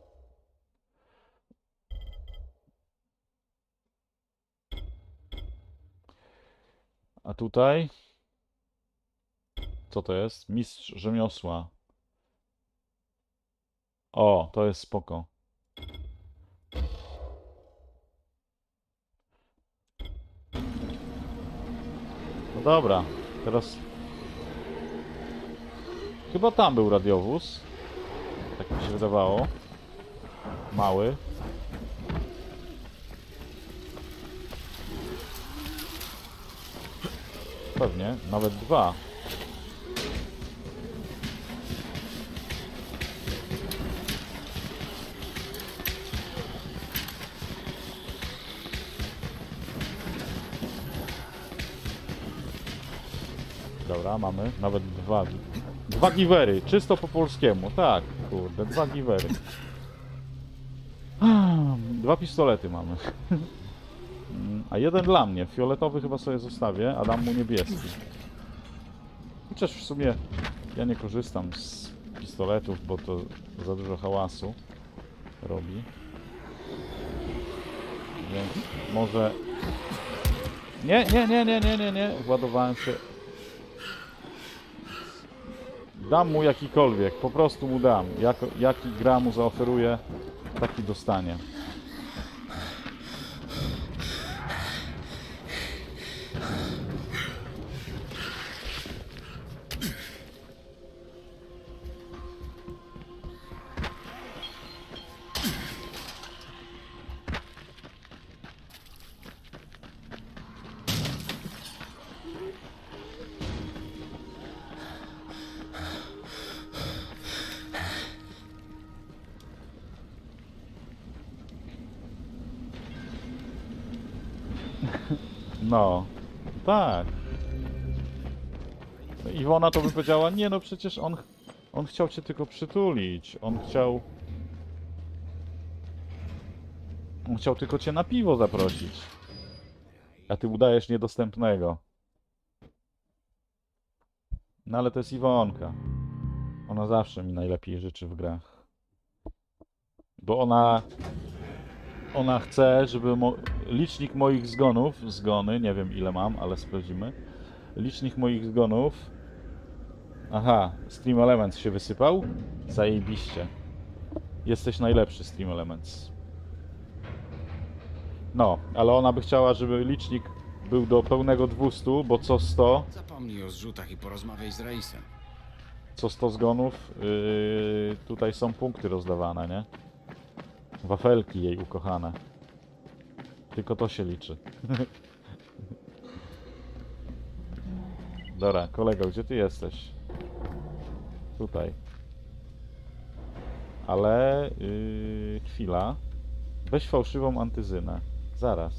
A tutaj? Co to jest? Mistrz rzemiosła. O, to jest spoko. No dobra, teraz... Chyba tam był radiowóz. Tak mi się wydawało. Mały. pewnie, nawet dwa. Dobra, mamy nawet dwa. Dwa givery, czysto po polskiemu, tak, kurde, dwa givery. Dwa pistolety mamy. A jeden dla mnie, fioletowy chyba sobie zostawię, a dam mu niebieski. Chociaż w sumie ja nie korzystam z pistoletów, bo to za dużo hałasu robi. Więc może... Nie, nie, nie, nie, nie, nie, nie, władowałem się. Dam mu jakikolwiek, po prostu mu dam. Jako, jaki gra mu zaoferuję, taki dostanie. No, tak. Iwona to by powiedziała, nie no przecież on, on chciał cię tylko przytulić, on chciał... On chciał tylko cię na piwo zaprosić. A ty udajesz niedostępnego. No ale to jest Iwonka. Ona zawsze mi najlepiej życzy w grach. Bo ona... Ona chce, żeby mo licznik moich zgonów, zgony, nie wiem ile mam, ale sprawdzimy. Licznik moich zgonów. Aha, Stream Elements się wysypał? Zajebiście. Jesteś najlepszy, Stream Elements. No, ale ona by chciała, żeby licznik był do pełnego dwieście, bo co sto, Zapomnij o zrzutach i porozmawiaj z Raisem. co sto zgonów, yy, tutaj są punkty rozdawane, nie? Wafelki jej ukochane. Tylko to się liczy. Dobra, kolego, gdzie ty jesteś? Tutaj. Ale... Yy, chwila. Weź fałszywą antyzynę. Zaraz.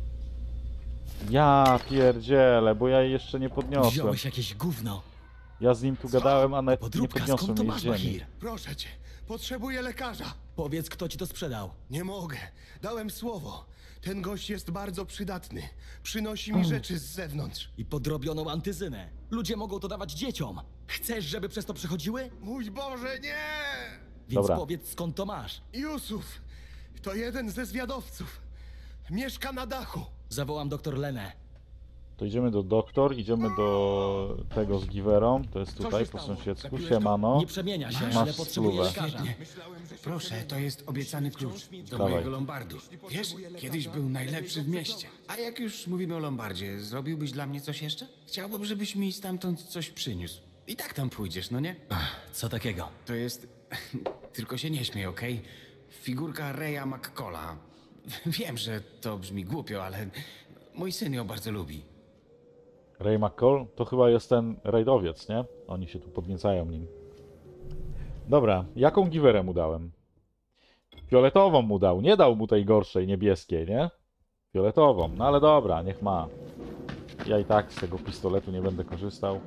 Ja pierdzielę, bo ja jej jeszcze nie podniosłem. Wziąłeś jakieś gówno. Ja z nim tu gadałem, a nawet nie Podróbka, podniosłem skąd to jej z masz, ziemi. Bahir? Proszę cię, potrzebuję lekarza. Powiedz, kto ci to sprzedał. Nie mogę. Dałem słowo. Ten gość jest bardzo przydatny. Przynosi mi rzeczy z zewnątrz. I podrobioną antyzynę. Ludzie mogą to dawać dzieciom. Chcesz, żeby przez to przechodziły? Mój Boże, nie! Więc Dobra. powiedz, skąd to masz. Jusuf, to jeden ze zwiadowców. Mieszka na dachu. Zawołam doktor Lenę. To idziemy do doktor, idziemy do tego z giwerą, to jest tutaj po sąsiedzku, siemano. Nie przemienia się, Masz ale potrzebuję spluwę. lekarza. Proszę, to jest obiecany klucz do Dawaj. mojego lombardu. Wiesz, kiedyś był najlepszy w mieście. A jak już mówimy o lombardzie, zrobiłbyś dla mnie coś jeszcze? Chciałbym, żebyś mi stamtąd coś przyniósł. I tak tam pójdziesz, no nie? Co takiego? To jest... Tylko się nie śmiej, okej? Figurka Raya McCalla. Wiem, że to brzmi głupio, ale mój syn ją bardzo lubi. Ray McCall to chyba jest ten rajdowiec, nie? Oni się tu podniecają nim. Dobra, jaką giwerę mu dałem? Fioletową mu dał, nie dał mu tej gorszej, niebieskiej, nie? Fioletową, no ale dobra, niech ma. Ja i tak z tego pistoletu nie będę korzystał.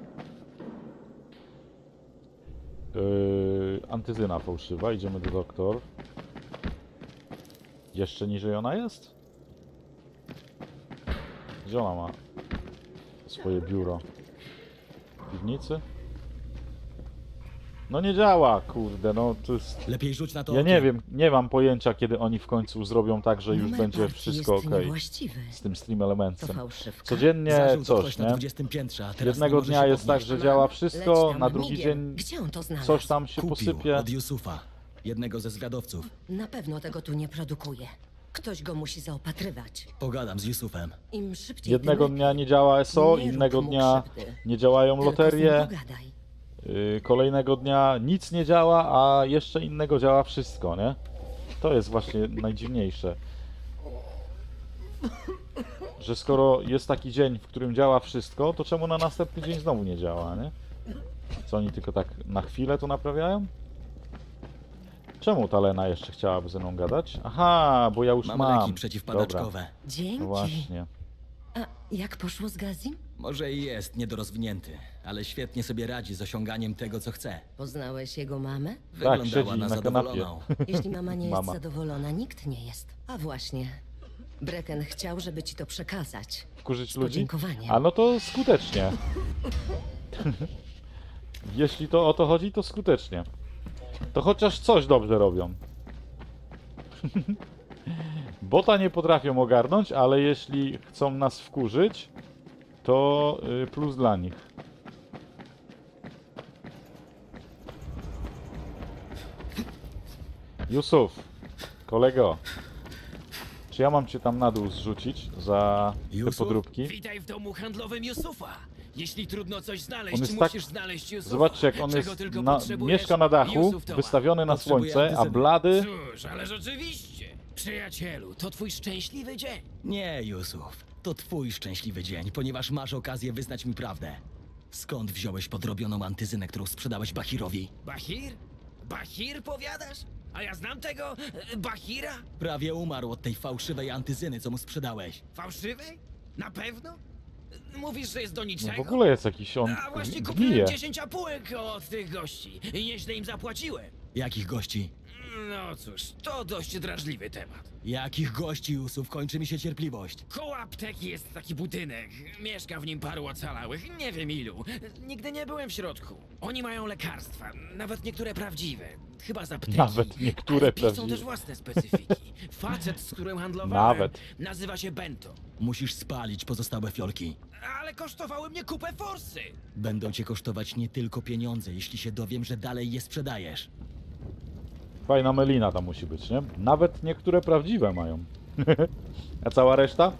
Yy, antyzyna fałszywa, idziemy do doktor. Jeszcze niżej ona jest? Gdzie ona ma swoje biuro? W piwnicy? No nie działa, kurde, no to jest... Lepiej rzuć na to Ja okiem. nie wiem, nie mam pojęcia, kiedy oni w końcu zrobią tak, że już Numer będzie partii wszystko jest ok niewłaściwy. z tym Stream To Elementsem. fałszywka. Codziennie Zażył to coś, ktoś na nie? dwudziestym piętrze, a teraz nie Jednego może dnia się jest tak, podnieść. że działa Leć wszystko, tam na drugi migiem. dzień Gdzie on to znalazł? coś tam się Kupił posypie. od Yusufa, jednego ze zwiadowców. Na pewno tego tu nie produkuje. Ktoś go musi zaopatrywać. Pogadam z Yusufem. Im szybciej, Jednego tym dnia lepiej. nie działa S O, Nie rób innego mu dnia krzywdy. nie działają Tylko z nim loterie, pogadaj. yy, kolejnego dnia nic nie działa, a jeszcze innego działa wszystko, nie? To jest właśnie najdziwniejsze. Że skoro jest taki dzień, w którym działa wszystko, to czemu na następny dzień znowu nie działa, nie? Co oni tylko tak na chwilę to naprawiają? Czemu ta Lena jeszcze chciałaby ze mną gadać? Aha, bo ja już Mam, mam. leki przeciwpadaczkowe. Dobra, Dzięki. no właśnie. A jak poszło z Gazim? Może i jest niedorozwinięty, ale świetnie sobie radzi z osiąganiem tego, co chce. Poznałeś jego mamę? Wyglądała siedzi na na zadowoloną. Jeśli mama nie jest Mama. zadowolona, nikt nie jest. A właśnie. Brecken chciał, żeby ci to przekazać. Wkurzyć Z ludzi? podziękowaniem. A no to skutecznie. Jeśli to o to chodzi, to skutecznie. To chociaż coś dobrze robią. Bota nie potrafią ogarnąć, ale jeśli chcą nas wkurzyć, to y, plus dla nich. Yusuf, kolego, czy ja mam cię tam na dół zrzucić za te Yusuf? podróbki? Witaj w domu handlowym Yusufa. Jeśli trudno coś On znaleźć, jest musisz tak- znaleźć Yusufa. Zobaczcie, jak on Czego jest tylko na, potrzebujesz, mieszka na dachu, Yusuf to ma. wystawiony na Potrzebuje słońce, a antyzyny. blady... Cóż, ależ oczywiście. Przyjacielu, to twój szczęśliwy dzień. Nie, Yusuf. To twój szczęśliwy dzień, ponieważ masz okazję wyznać mi prawdę. Skąd wziąłeś podrobioną antyzynę, którą sprzedałeś Bahirowi? Bahir? Bahir powiadasz? A ja znam tego e, Bahira? Prawie umarł od tej fałszywej antyzyny, co mu sprzedałeś. Fałszywej? Na pewno? Mówisz, że jest do No niczego? w ogóle jest jakiś on A właśnie gnije. kupiłem dziesięć apółek od tych gości i nieźle im zapłaciłem. Jakich gości? No cóż, to dość drażliwy temat. Jakich gości, Yusuf? Kończy mi się cierpliwość. Koło apteki jest taki budynek. Mieszka w nim paru ocalałych, nie wiem ilu. Nigdy nie byłem w środku. Oni mają lekarstwa, nawet niektóre prawdziwe. Chyba z apteki. Nawet niektóre Ale piszą prawdziwe. też własne specyfiki. Facet, z którym handlowałem, Nawet. nazywa się Bento. Musisz spalić pozostałe fiolki. Ale kosztowały mnie kupę forsy. Będą cię kosztować nie tylko pieniądze, jeśli się dowiem, że dalej je sprzedajesz. Fajna melina tam musi być, nie? Nawet niektóre prawdziwe mają. A cała reszta?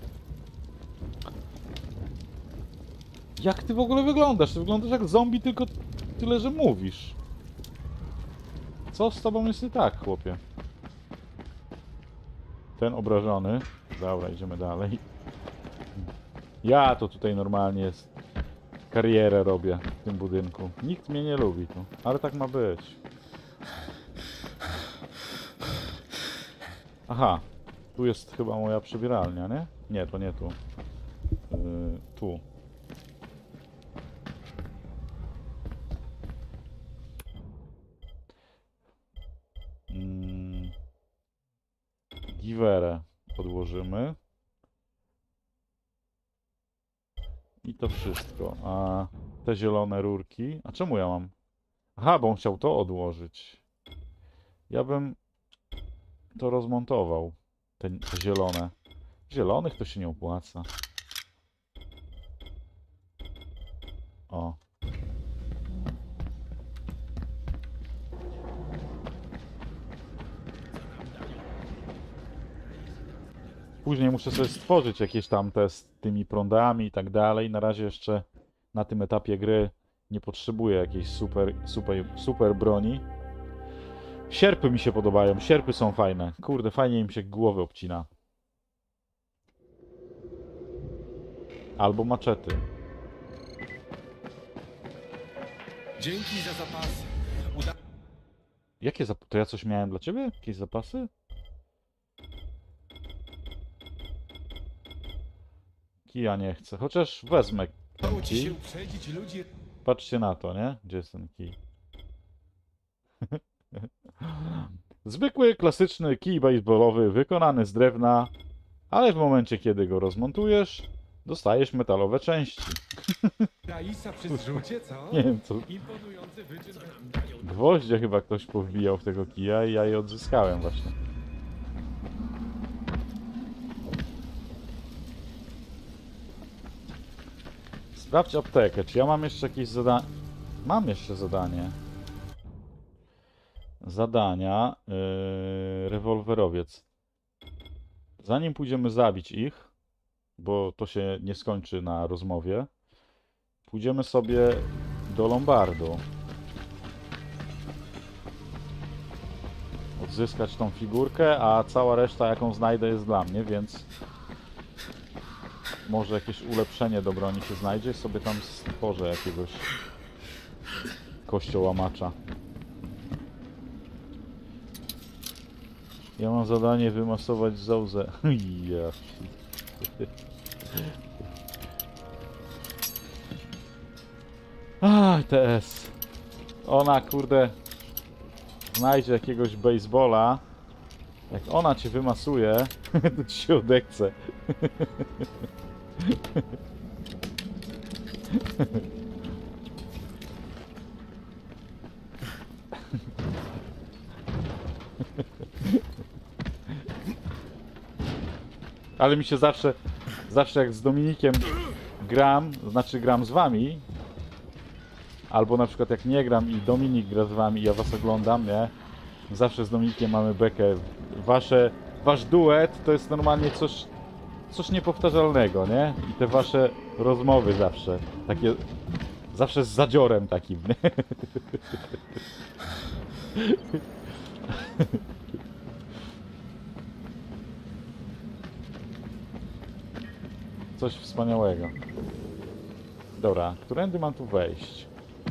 Jak ty w ogóle wyglądasz? Ty wyglądasz jak zombie, tylko tyle, że mówisz. Co z tobą jest nie tak, chłopie? Ten obrażony. Dobra, idziemy dalej. Ja to tutaj normalnie jest. Karierę robię w tym budynku. Nikt mnie nie lubi tu, ale tak ma być. Aha, tu jest chyba moja przebieralnia, nie? Nie, to nie tu. Yy, tu. Mm. Giwerę podłożymy. I to wszystko. A te zielone rurki... A czemu ja mam... Aha, bo on chciał to odłożyć. Ja bym to rozmontował. Te, te zielone. Zielonych to się nie opłaca. O. Później muszę sobie stworzyć jakieś tam te z tymi prądami i tak dalej. Na razie jeszcze na tym etapie gry nie potrzebuję jakiejś super, super, super broni. Sierpy mi się podobają, sierpy są fajne. Kurde, fajnie im się głowy obcina. Albo maczety. Dzięki za zapasy. Uda... Jakie zap... To ja coś miałem dla ciebie? Jakieś zapasy? Kija nie chcę, chociaż wezmę ten Udało ci się kij. uprzedzić ludzi. Patrzcie na to, nie? Gdzie jest ten kij? Zwykły, klasyczny kij baseballowy, wykonany z drewna, ale w momencie, kiedy go rozmontujesz, dostajesz metalowe części. Raisa przy zrzucie, co? Nie wiem, co... Imponujący wyczyn. Gwoździe chyba ktoś powbijał w tego kija i ja je odzyskałem właśnie. Sprawdź aptekę. Czy ja mam jeszcze jakieś zadanie? Mam jeszcze zadanie. Zadania. Yy, rewolwerowiec. Zanim pójdziemy zabić ich, bo to się nie skończy na rozmowie, pójdziemy sobie do Lombardu. Odzyskać tą figurkę, a cała reszta jaką znajdę jest dla mnie, więc może jakieś ulepszenie do broni się znajdzie, sobie tam stworzę jakiegoś kościołamacza. Ja mam zadanie wymasować Zołzę. Ja. Ach, T S. Ona, kurde, znajdzie jakiegoś baseballa. Jak ona cię wymasuje, to ci się odechce. Ale mi się zawsze, zawsze jak z Dominikiem gram, znaczy gram z wami, albo na przykład jak nie gram i Dominik gra z wami i ja was oglądam, nie? Zawsze z Dominikiem mamy bekę. Wasze, wasz duet to jest normalnie coś, coś niepowtarzalnego, nie? I te wasze rozmowy zawsze, takie, zawsze z zadziorem takim, nie? Coś wspaniałego. Dobra, którędy mam tu wejść?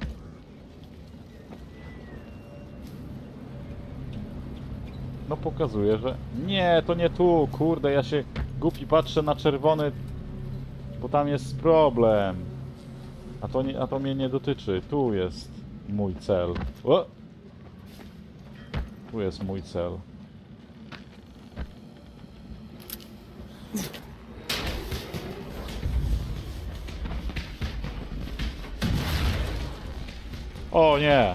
No pokazuje, że... Nie, to nie tu, kurde, ja się głupi patrzę na czerwony, bo tam jest problem. A to, nie, a to mnie nie dotyczy. Tu jest mój cel. O! Tu jest mój cel. O nie!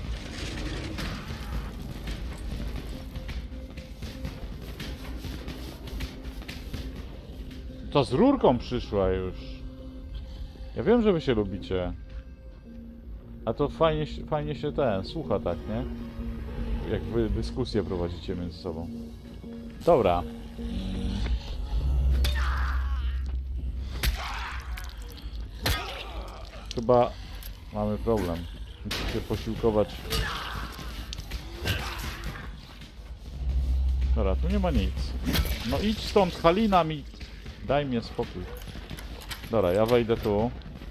To z rurką przyszła już. Ja wiem, że wy się lubicie. A to fajnie, fajnie się ten, słucha tak, nie? Jak wy dyskusję prowadzicie między sobą. Dobra. Chyba mamy problem. Muszę się posiłkować. Dobra, tu nie ma nic. No idź stąd, Halina mi... Daj mnie spokój. Dobra, ja wejdę tu.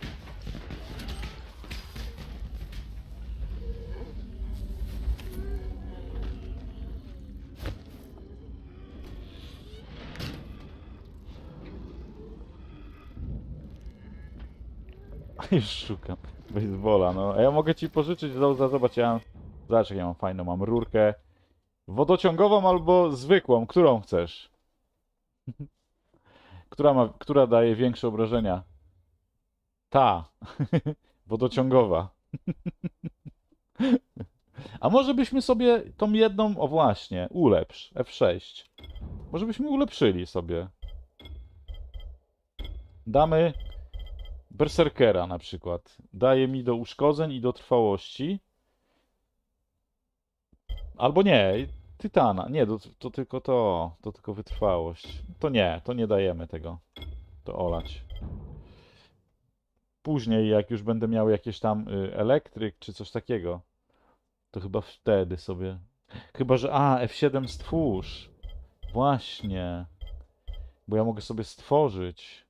Już szukam baseballa, no. A ja mogę ci pożyczyć, zobacz, ja mam... Zobacz, jak ja mam fajną, mam rurkę wodociągową albo zwykłą, którą chcesz? Która ma, która daje większe obrażenia? Ta. Wodociągowa. A może byśmy sobie tą jedną, o właśnie, ulepsz, F sześć. Może byśmy ulepszyli sobie. Damy Berserkera na przykład. Daje mi do uszkodzeń i do trwałości. Albo nie, Tytana. Nie, to, to tylko to. To tylko wytrwałość. To nie, to nie dajemy tego. To olać. Później, jak już będę miał jakieś tam y, elektryk czy coś takiego, to chyba wtedy sobie... Chyba, że... A, F siedem stwórz. Właśnie. Bo ja mogę sobie stworzyć.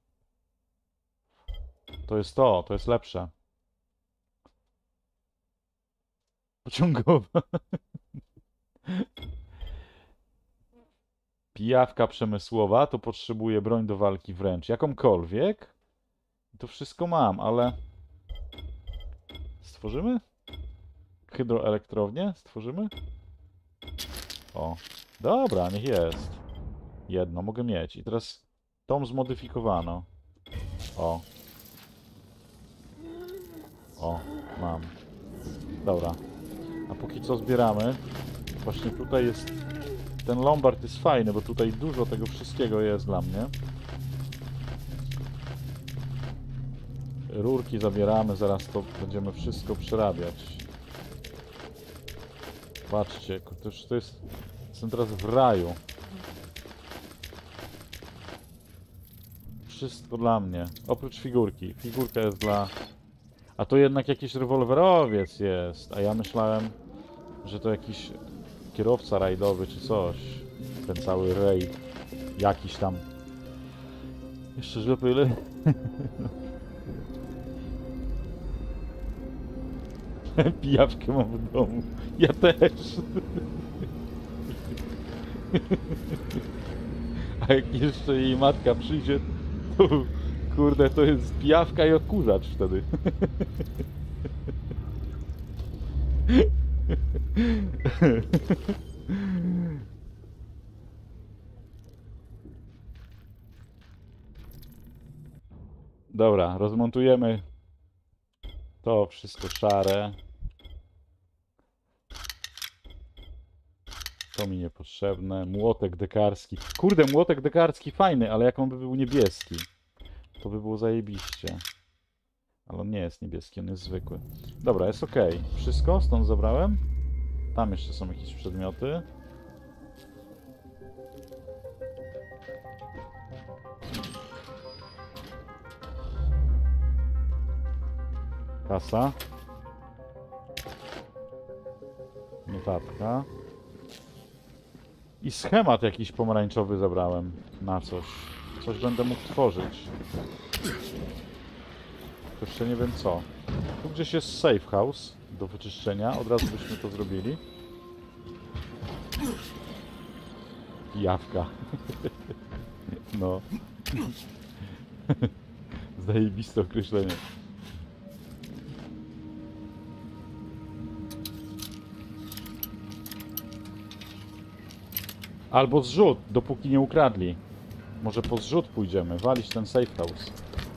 To jest to, to jest lepsze. Pociągowa. Pijawka przemysłowa, to potrzebuję broń do walki wręcz. Jakąkolwiek. To wszystko mam, ale... Stworzymy? Hydroelektrownię? Stworzymy? O. Dobra, niech jest. Jedno mogę mieć. I teraz tą zmodyfikowano. O. O, mam. Dobra. A póki co zbieramy. Właśnie tutaj jest... Ten Lombard jest fajny, bo tutaj dużo tego wszystkiego jest dla mnie. Rurki zabieramy, zaraz to będziemy wszystko przerabiać. Patrzcie, to, to jest... Jestem teraz w raju. Wszystko dla mnie. Oprócz figurki. Figurka jest dla... A to jednak jakiś rewolwerowiec jest. A ja myślałem, że to jakiś kierowca rajdowy czy coś. Ten cały raid. Jakiś tam. Jeszcze źle pyle. Pijawkę mam w domu. Ja też. A jak jeszcze jej matka przyjdzie, to kurde, to jest pijawka i odkurzacz wtedy. Dobra, rozmontujemy to wszystko szare. To mi niepotrzebne. Młotek dekarski. Kurde, młotek dekarski fajny, ale jak on by był niebieski, to by było zajebiście. Ale on nie jest niebieski, on jest zwykły. Dobra, jest ok. Wszystko stąd zabrałem. Tam jeszcze są jakieś przedmioty. Kasa. Notatka. I schemat jakiś pomarańczowy zabrałem na coś. Coś będę mógł tworzyć. Jeszcze nie wiem co. Tu gdzieś jest safe house do wyczyszczenia. Od razu byśmy to zrobili. Jawka. No. Zajebiste określenie. Albo zrzut, dopóki nie ukradli. Może po zrzut pójdziemy, walić ten safe house.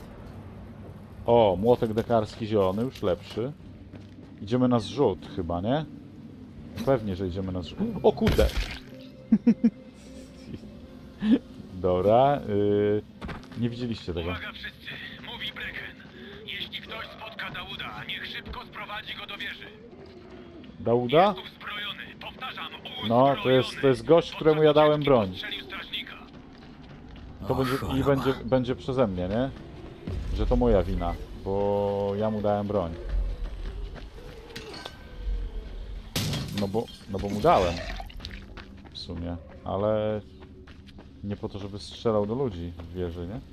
O, młotek dekarski zielony, już lepszy. Idziemy na zrzut chyba, nie? Pewnie, że idziemy na zrzut. O kurde! Dobra, yy, nie widzieliście tego. Uwaga wszyscy, mówi Brecken. Jeśli ktoś spotka Dauda, niech szybko sprowadzi go do wieży. Dauda? Jest uzbrojony, powtarzam, uzbrojony. No, to jest, to jest gość, któremu ja dałem broń. To będzie, i będzie, będzie przeze mnie, nie? Że to moja wina, bo ja mu dałem broń. No bo, no bo mu dałem. W sumie, ale nie po to, żeby strzelał do ludzi w wieży, nie?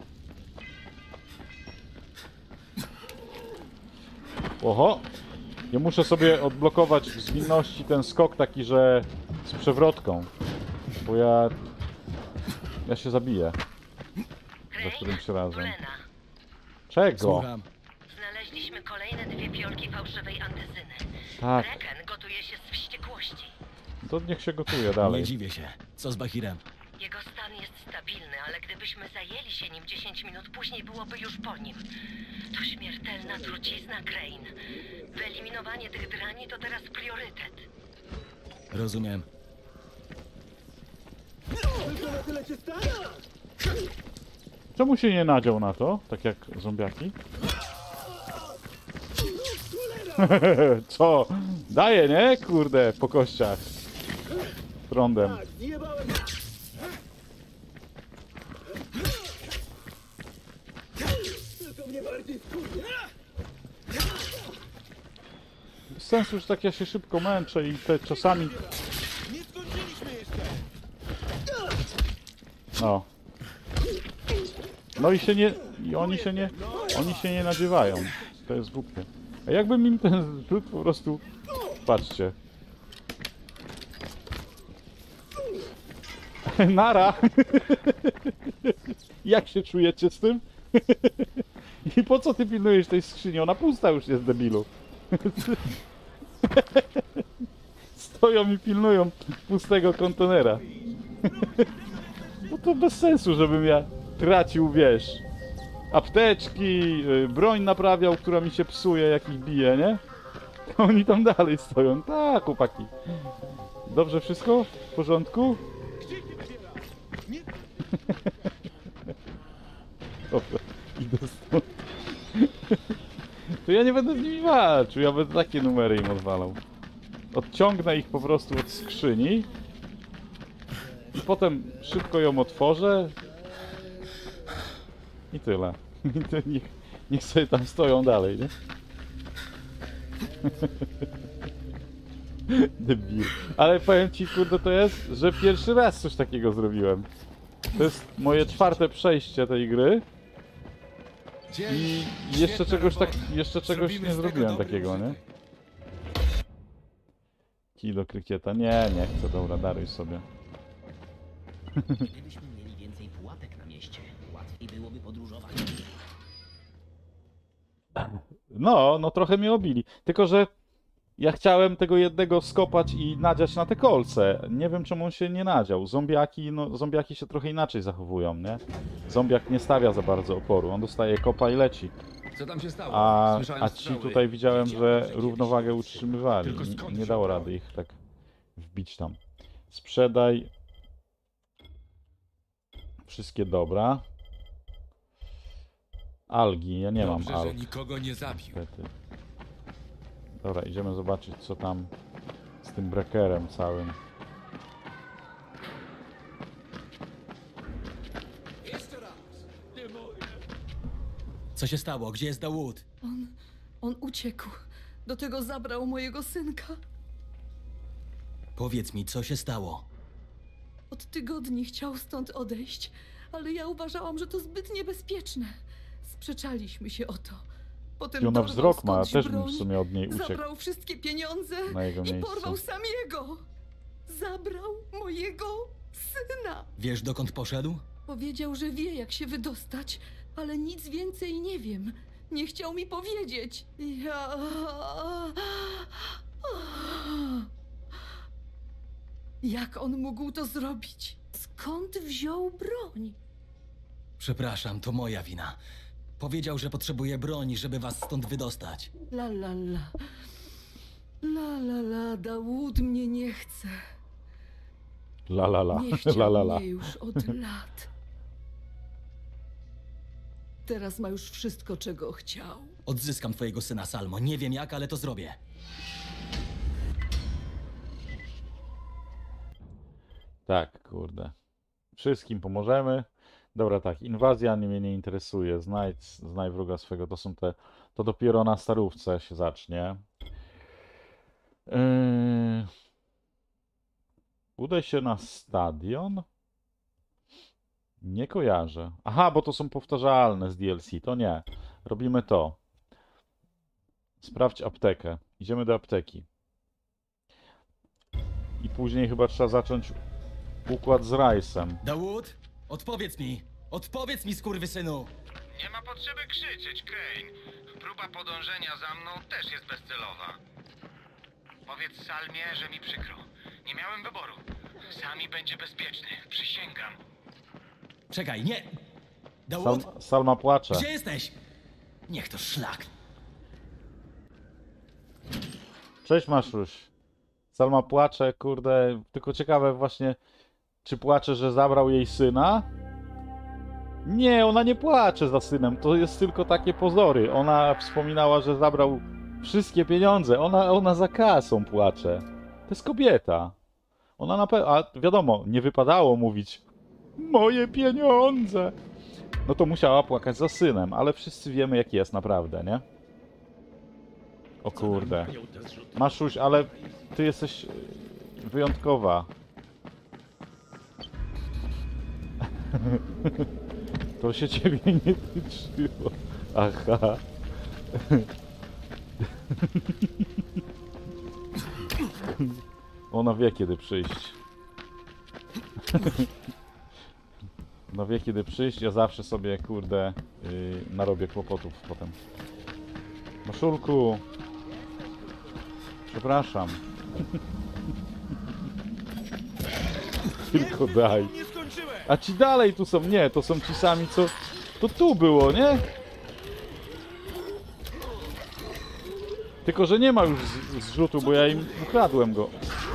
Oho! Ja muszę sobie odblokować w zwinności ten skok taki, że z przewrotką, bo ja ja się zabiję za którymś razem. Czego? Słucham. Znaleźliśmy kolejne dwie fiolki fałszywej antyzyny. Tak, Brecken gotuje się z wściekłości. to niech się gotuje dalej. Nie dziwię się. Co z Bahirem? Jego stan jest stabilny, ale gdybyśmy zajęli się nim dziesięć minut później, byłoby już po nim. To śmiertelna trucizna, Crane. Wyeliminowanie tych drani to teraz priorytet. Rozumiem. Czemu się nie nadział na to, tak jak zombiaki? Co? Daje, nie? Kurde, po kościach. Prądem. Bez sensu, że tak ja się szybko męczę i te czasami... No. No i się nie... I oni się nie... Oni się nie nadziewają. To jest głupie. A jakbym im ten rzut po prostu... Patrzcie. Nara! Jak się czujecie z tym? I po co ty pilnujesz tej skrzyni? Ona pusta już jest, debilu. Stoją i pilnują pustego kontenera. No to bez sensu, żebym ja tracił, wiesz, apteczki, broń naprawiał, która mi się psuje, jak ich bije, nie? To oni tam dalej stoją. Tak, chłopaki. Dobrze wszystko? W porządku? Dobra, idę stąd. To ja nie będę z nimi walczył, ja będę takie numery im odwalał. Odciągnę ich po prostu od skrzyni i potem szybko ją otworzę i tyle. I to niech, niech sobie tam stoją dalej, nie? Debil. Ale powiem ci, kurde, to jest, że pierwszy raz coś takiego zrobiłem. To jest moje czwarte przejście tej gry. Dzień, I jeszcze świetna czegoś tak, robota. jeszcze czegoś Zrobimy nie z tego zrobiłem dobry takiego, nie? użytek. Kij do krykieta. Nie, nie chcę, dobra, daruj sobie. Gdybyśmy mieli więcej pułapek na mieście, łatwiej byłoby podróżować. No, no trochę mnie obili. Tylko, że ja chciałem tego jednego skopać i nadziać na te kolce. Nie wiem, czemu on się nie nadział. Zombiaki, no, zombiaki się trochę inaczej zachowują, nie? Zombiak nie stawia za bardzo oporu. On dostaje kopa i leci. Co tam się stało? A, Słyszałem a ci strzały. tutaj widziałem, że Wiedziałem, równowagę kiedyś się utrzymywali. Tylko Nie, skąd nie wziął dało broń? rady ich tak wbić tam. Sprzedaj wszystkie dobra. Algi, ja nie Dobrze, mam że alg. nikogo nie zabił. Niestety. Dobra, idziemy zobaczyć, co tam z tym brekerem całym. Co się stało? Gdzie jest Dawood? On, on uciekł. Do tego zabrał mojego synka. Powiedz mi, co się stało? Od tygodni chciał stąd odejść, ale ja uważałam, że to zbyt niebezpieczne. Sprzeczaliśmy się o to. Potem I ona dorwał wzrok ma, skądś też bym broń, w sumie od niej uciekł. zabrał wszystkie pieniądze na jego i miejscu. porwał Samiego. Zabrał mojego syna. Wiesz, dokąd poszedł? Powiedział, że wie, jak się wydostać, ale nic więcej nie wiem. Nie chciał mi powiedzieć. Ja... Jak on mógł to zrobić? Skąd wziął broń? Przepraszam, to moja wina. Powiedział, że potrzebuje broni, żeby was stąd wydostać. La la la. La la la, Dawud mnie nie chce. La la la, Nie chciał la la la. mnie już od lat. Teraz ma już wszystko, czego chciał. Odzyskam twojego syna, Salmo. Nie wiem jak, ale to zrobię. Tak, kurde. Wszystkim pomożemy. Dobra, tak, inwazja mnie nie interesuje. Znajdź, znaj wroga swego. To są te. To dopiero na starówce się zacznie. Yy... Udaj się na stadion. Nie kojarzę. Aha, bo to są powtarzalne z D L C. To nie. Robimy to. Sprawdź aptekę. Idziemy do apteki. I później chyba trzeba zacząć układ z Rice'em. Dawud, odpowiedz mi! Odpowiedz mi, skurwysynu! Nie ma potrzeby krzyczeć, Crane. Próba podążenia za mną też jest bezcelowa. Powiedz Salmie, że mi przykro. Nie miałem wyboru. Sami będzie bezpieczny, przysięgam. Czekaj, nie! Dawud, Sal Salma płacze. gdzie jesteś? Niech to szlak. Cześć Maszuś. Salma płacze, kurde. Tylko ciekawe właśnie, czy płacze, że zabrał jej syna? Nie, ona nie płacze za synem. To jest tylko takie pozory. Ona wspominała, że zabrał wszystkie pieniądze. Ona, ona za kasą płacze. To jest kobieta. Ona na pewno... A wiadomo, nie wypadało mówić moje pieniądze. No to musiała płakać za synem, ale wszyscy wiemy, jak jest naprawdę, nie? O kurde. Maszuś, ale ty jesteś wyjątkowa. To się ciebie nie tyczyło. Aha. Ona wie, kiedy przyjść. Ona wie, kiedy przyjść. Ja zawsze sobie, kurde, yy, narobię kłopotów potem. Maszulku. Przepraszam. Tylko daj. A ci dalej tu są. Nie, to są ci sami, co... To tu było, nie? Tylko, że nie ma już z- zrzutu, bo ja im ukradłem go.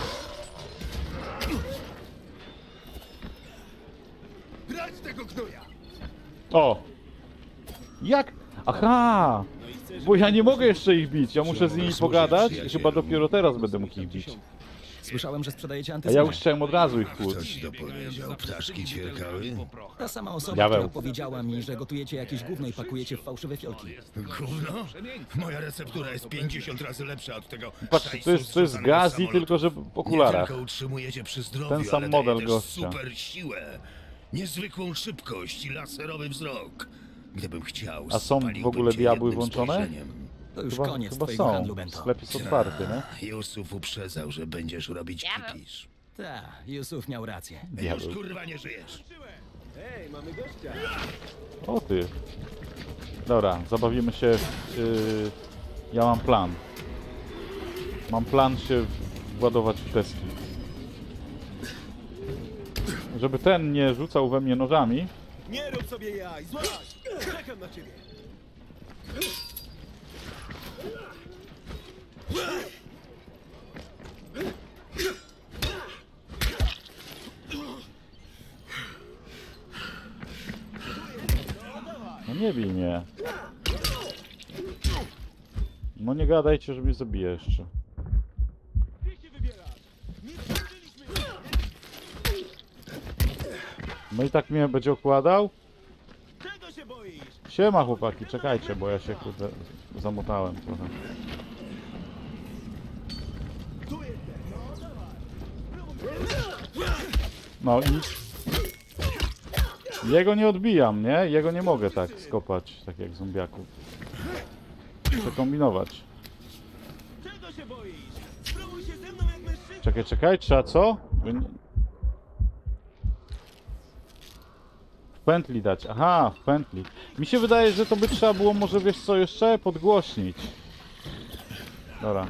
Brać tego gnoja! O! Jak? Aha! Bo ja nie mogę jeszcze ich bić. Ja muszę z nimi pogadać i chyba dopiero teraz będę mógł ich bić. Słyszałem, że sprzedajecie A antyzynę. ja już chciałem od razu ich kłuć. Ktoś to powiedział, ptaszki ćwierkały? Ta sama osoba, Diabeł. która powiedziała mi, że gotujecie jakieś gówno i pakujecie w fałszywe fiolki. Gówno? Moja receptura jest pięćdziesiąt razy lepsza od tego. Patrzcie, to jest, to jest Gazi, tylko że w Nie okularach. tylko utrzymujecie przy zdrowiu, Ten sam ale daje model też gościa. super siłę. Niezwykłą szybkość i laserowy wzrok. Gdybym chciał, A są w spaliłbym ogóle cię diabły jednym włączone? spojrzeniem. To już Chyba, koniec chyba twojego są. handlu, Bento. Sklep jest otwarty, nie? Yusuf uprzedzał, że będziesz robić kipisz. Ta, Yusuf miał rację. Już Diabeł. kurwa nie żyjesz. O ty. Dobra, zabawimy się. w- Yy, ja mam plan. Mam plan się władować w Teski. Żeby ten nie rzucał we mnie nożami. Nie rób sobie jaj, złaś! Czekam na ciebie! No nie bij mnie. No nie gadajcie, że mnie zabije jeszcze. No i tak mnie będzie okładał? Czego się boisz? Siema chłopaki, czekajcie, bo ja się kurde zamotałem trochę. No i... Jego nie odbijam, nie? Jego nie mogę tak skopać, tak jak zombiaków. Muszę kombinować. Czego się boisz? Spróbuj się ze mną jak mężczyzna! Czekaj, czekaj, trzeba co? Wy nie- W pętli dać, aha, w pętli. Mi się wydaje, że to by trzeba było może, wiesz co, jeszcze podgłośnić. Dobra.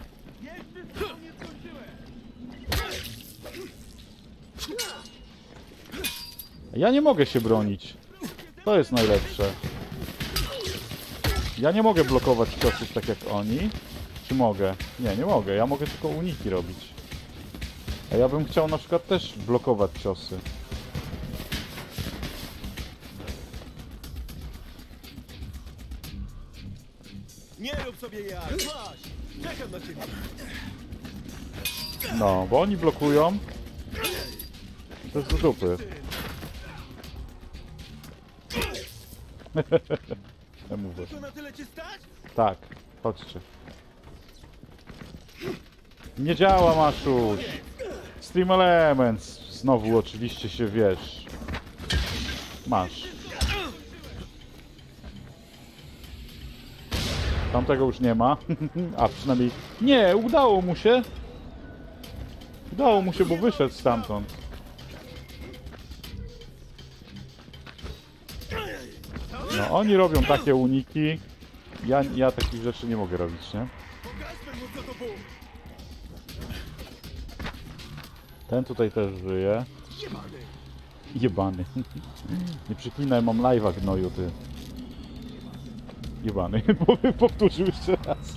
Ja nie mogę się bronić. To jest najlepsze. Ja nie mogę blokować ciosów tak jak oni. Czy mogę? Nie, nie mogę. Ja mogę tylko uniki robić. A ja bym chciał na przykład też blokować ciosy. Nie rób sobie jaj, złaś! Czekam na ciebie! No, bo oni blokują. To jest do dupy. Ja mówię. To na tyle cię stać? Tak, chodźcie. Nie działa, Maszuś. Stream Elements. Znowu oczywiście się wiesz. Masz. Tamtego już nie ma. A przynajmniej... Nie, udało mu się. Udało mu się, bo wyszedł stamtąd. No, oni robią takie uniki. Ja, ja takich rzeczy nie mogę robić, nie? Pokażmy mu, co to było! Ten tutaj też żyje. Jebany! Jebany. Nie przeklinaj, mam live'a, gnoju, ty. Jebany. Powtórzył jeszcze raz.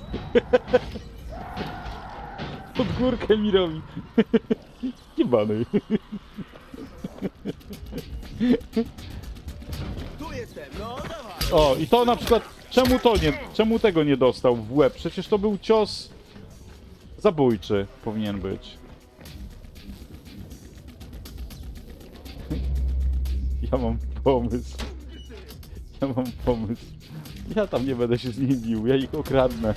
Pod górkę mi robi. Jebany. Tu jestem, no dawaj! O, i to na przykład... Czemu to nie... Czemu tego nie dostał w łeb? Przecież to był cios... Zabójczy powinien być. Ja mam pomysł. Ja mam pomysł. Ja tam nie będę się z nimi bił, ja ich okradnę.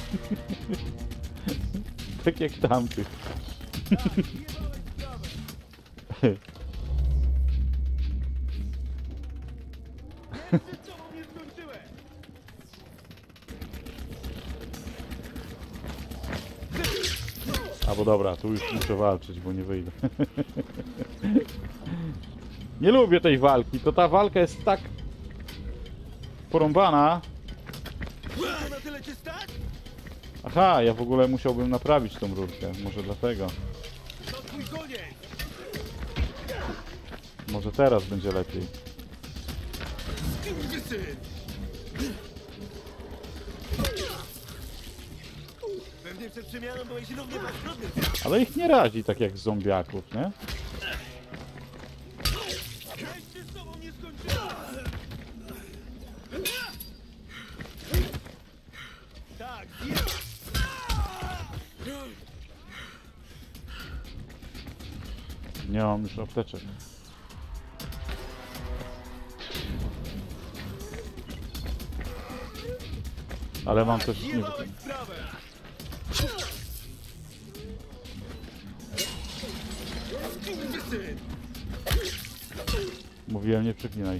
Tak jak tamtych. A bo dobra, tu już muszę walczyć, bo nie wyjdę. Nie lubię tej walki, to ta walka jest tak porąbana. To na tyle cię stać? Aha, ja w ogóle musiałbym naprawić tą rurkę, może dlatego. To twój koniec! Może teraz będzie lepiej. Skurwysyn! Pewnie przed przemianą byłeś równie bezbrudny. Ale ich nie razi tak jak zombiaków, nie? Jeszcze z tobą nie skończyłem! Tak, jest! Nie mam już apteczek. Ale mam też... Nie, Jebałeś sprawę! Skurwysyn! Mówiłem, nie przeklinaj.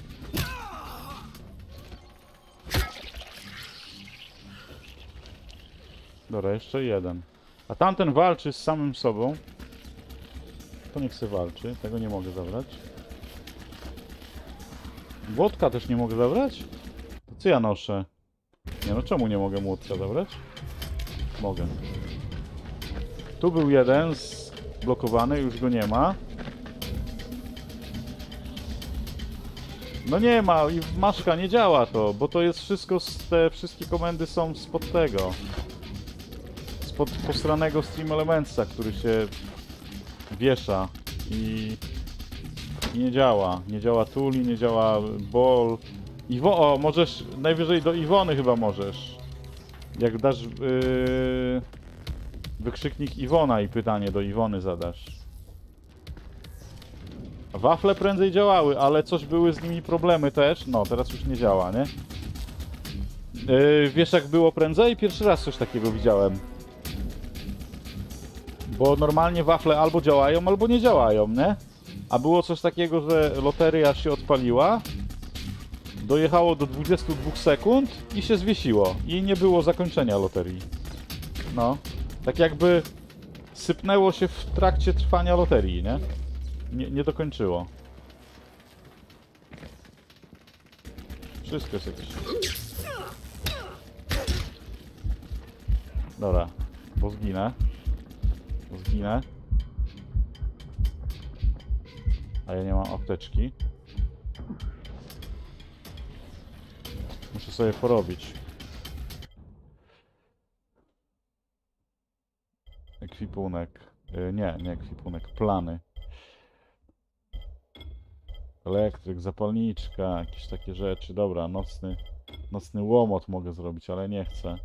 Dobra, jeszcze jeden. A tamten walczy z samym sobą. To niech se walczy. Tego nie mogę zabrać. Młotka też nie mogę zabrać? To co ja noszę? Nie no, czemu nie mogę młotka zabrać? Mogę. Tu był jeden zblokowany, już go nie ma. No nie ma i maszka nie działa to, bo to jest wszystko, z te wszystkie komendy są spod tego. Spod posranego Stream Elementsa, który się wiesza i, i nie działa. Nie działa Tuli, nie działa Ball. Iwo o, możesz, najwyżej do Iwony chyba możesz. Jak dasz yy, wykrzyknik Iwona i pytanie do Iwony zadasz. Wafle prędzej działały, ale coś były z nimi problemy też. No, teraz już nie działa, nie? Yy, wiesz jak było prędzej? Pierwszy raz coś takiego widziałem. Bo normalnie wafle albo działają, albo nie działają, nie? A było coś takiego, że loteria się odpaliła, dojechało do dwudziestu dwóch sekund i się zwiesiło. I nie było zakończenia loterii. No. Tak jakby sypnęło się w trakcie trwania loterii, nie? Nie, nie dokończyło. Wszystko jest jakieś... Dobra, bo zginę. Bo zginę. A ja nie mam apteczki. Muszę sobie porobić. Ekwipunek. Yy, nie, nie ekwipunek. Plany. Elektryk, zapalniczka, jakieś takie rzeczy. Dobra, nocny, nocny łomot mogę zrobić, ale nie chcę.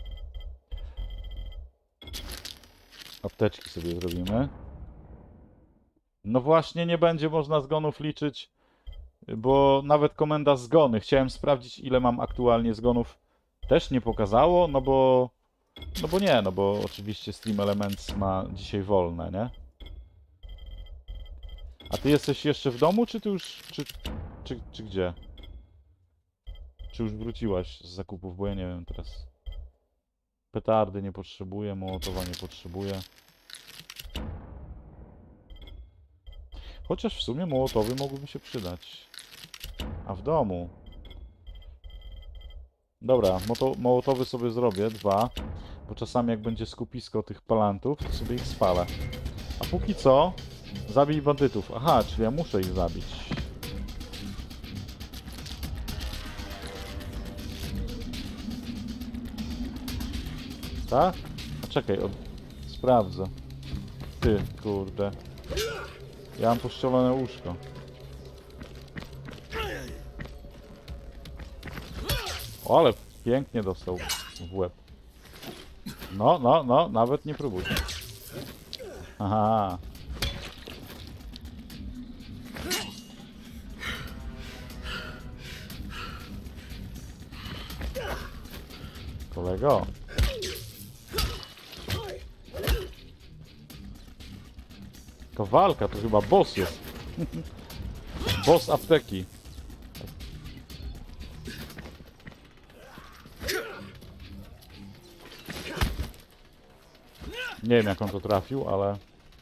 Apteczki sobie zrobimy. No właśnie, nie będzie można zgonów liczyć, bo nawet komenda zgony. Chciałem sprawdzić, ile mam aktualnie zgonów. Też nie pokazało, no bo... No bo nie, no bo oczywiście Stream Elements ma dzisiaj wolne, nie? A ty jesteś jeszcze w domu, czy ty już... Czy, czy, czy gdzie? Czy już wróciłaś z zakupów, bo ja nie wiem teraz. Petardy nie potrzebuję, mołotowa nie potrzebuję. Chociaż w sumie mołotowy mogłyby się przydać. A w domu? Dobra, moto, mołotowy sobie zrobię, dwa. Bo czasami jak będzie skupisko tych palantów, to sobie ich spalę. A póki co... Zabij bandytów. Aha, czyli ja muszę ich zabić. Tak? A czekaj, od... sprawdzę. Ty, kurde. Ja mam poszczelone łóżko. O, ale pięknie dostał w łeb. No, no, no, nawet nie próbuj. Aha. Kolego. To walka, to chyba boss jest. Boss apteki. Nie wiem jak on to trafił, ale...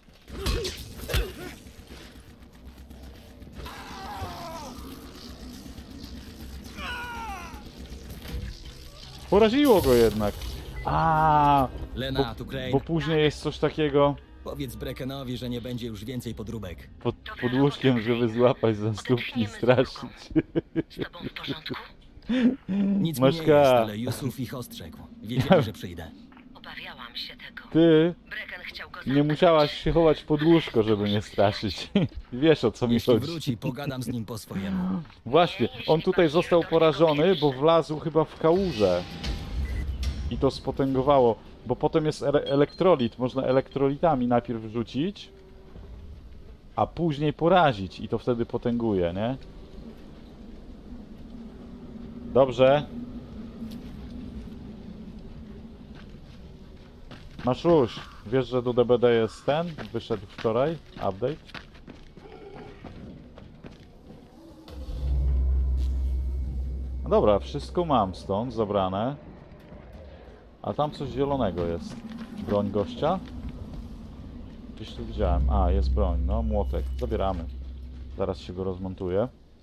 Poraziło go jednak. A, Lena, bo, tu Crane. bo później jest coś takiego Powiedz Brekenowi, że nie będzie już więcej podróbek. pod, pod łóżkiem, żeby złapać za stópki i straszyć. Z tobą w porządku? Nic mi nie jest, Maczka, ale Yusuf ich ostrzegł. Wiedzieli, że przyjdę. Obawiałam się tego. ty Brecken chciał go nie zamknąć. musiałaś się chować pod łóżko, żeby mnie straszyć. Wiesz o co mi Jeśli chodzi. wróci, pogadam z nim po swojemu. Właśnie, on tutaj został porażony, bo wlazł chyba w kałużę. I to spotęgowało, bo potem jest ele elektrolit, można elektrolitami najpierw rzucić, a później porazić i to wtedy potęguje, nie? Dobrze. Maszuś, wiesz, że do D B D jest ten? Wyszedł wczoraj update. Dobra, wszystko mam stąd zabrane. A tam coś zielonego jest. Broń gościa? Gdzieś tu widziałem. A, jest broń, no, młotek. Zabieramy. Zaraz się go rozmontuję.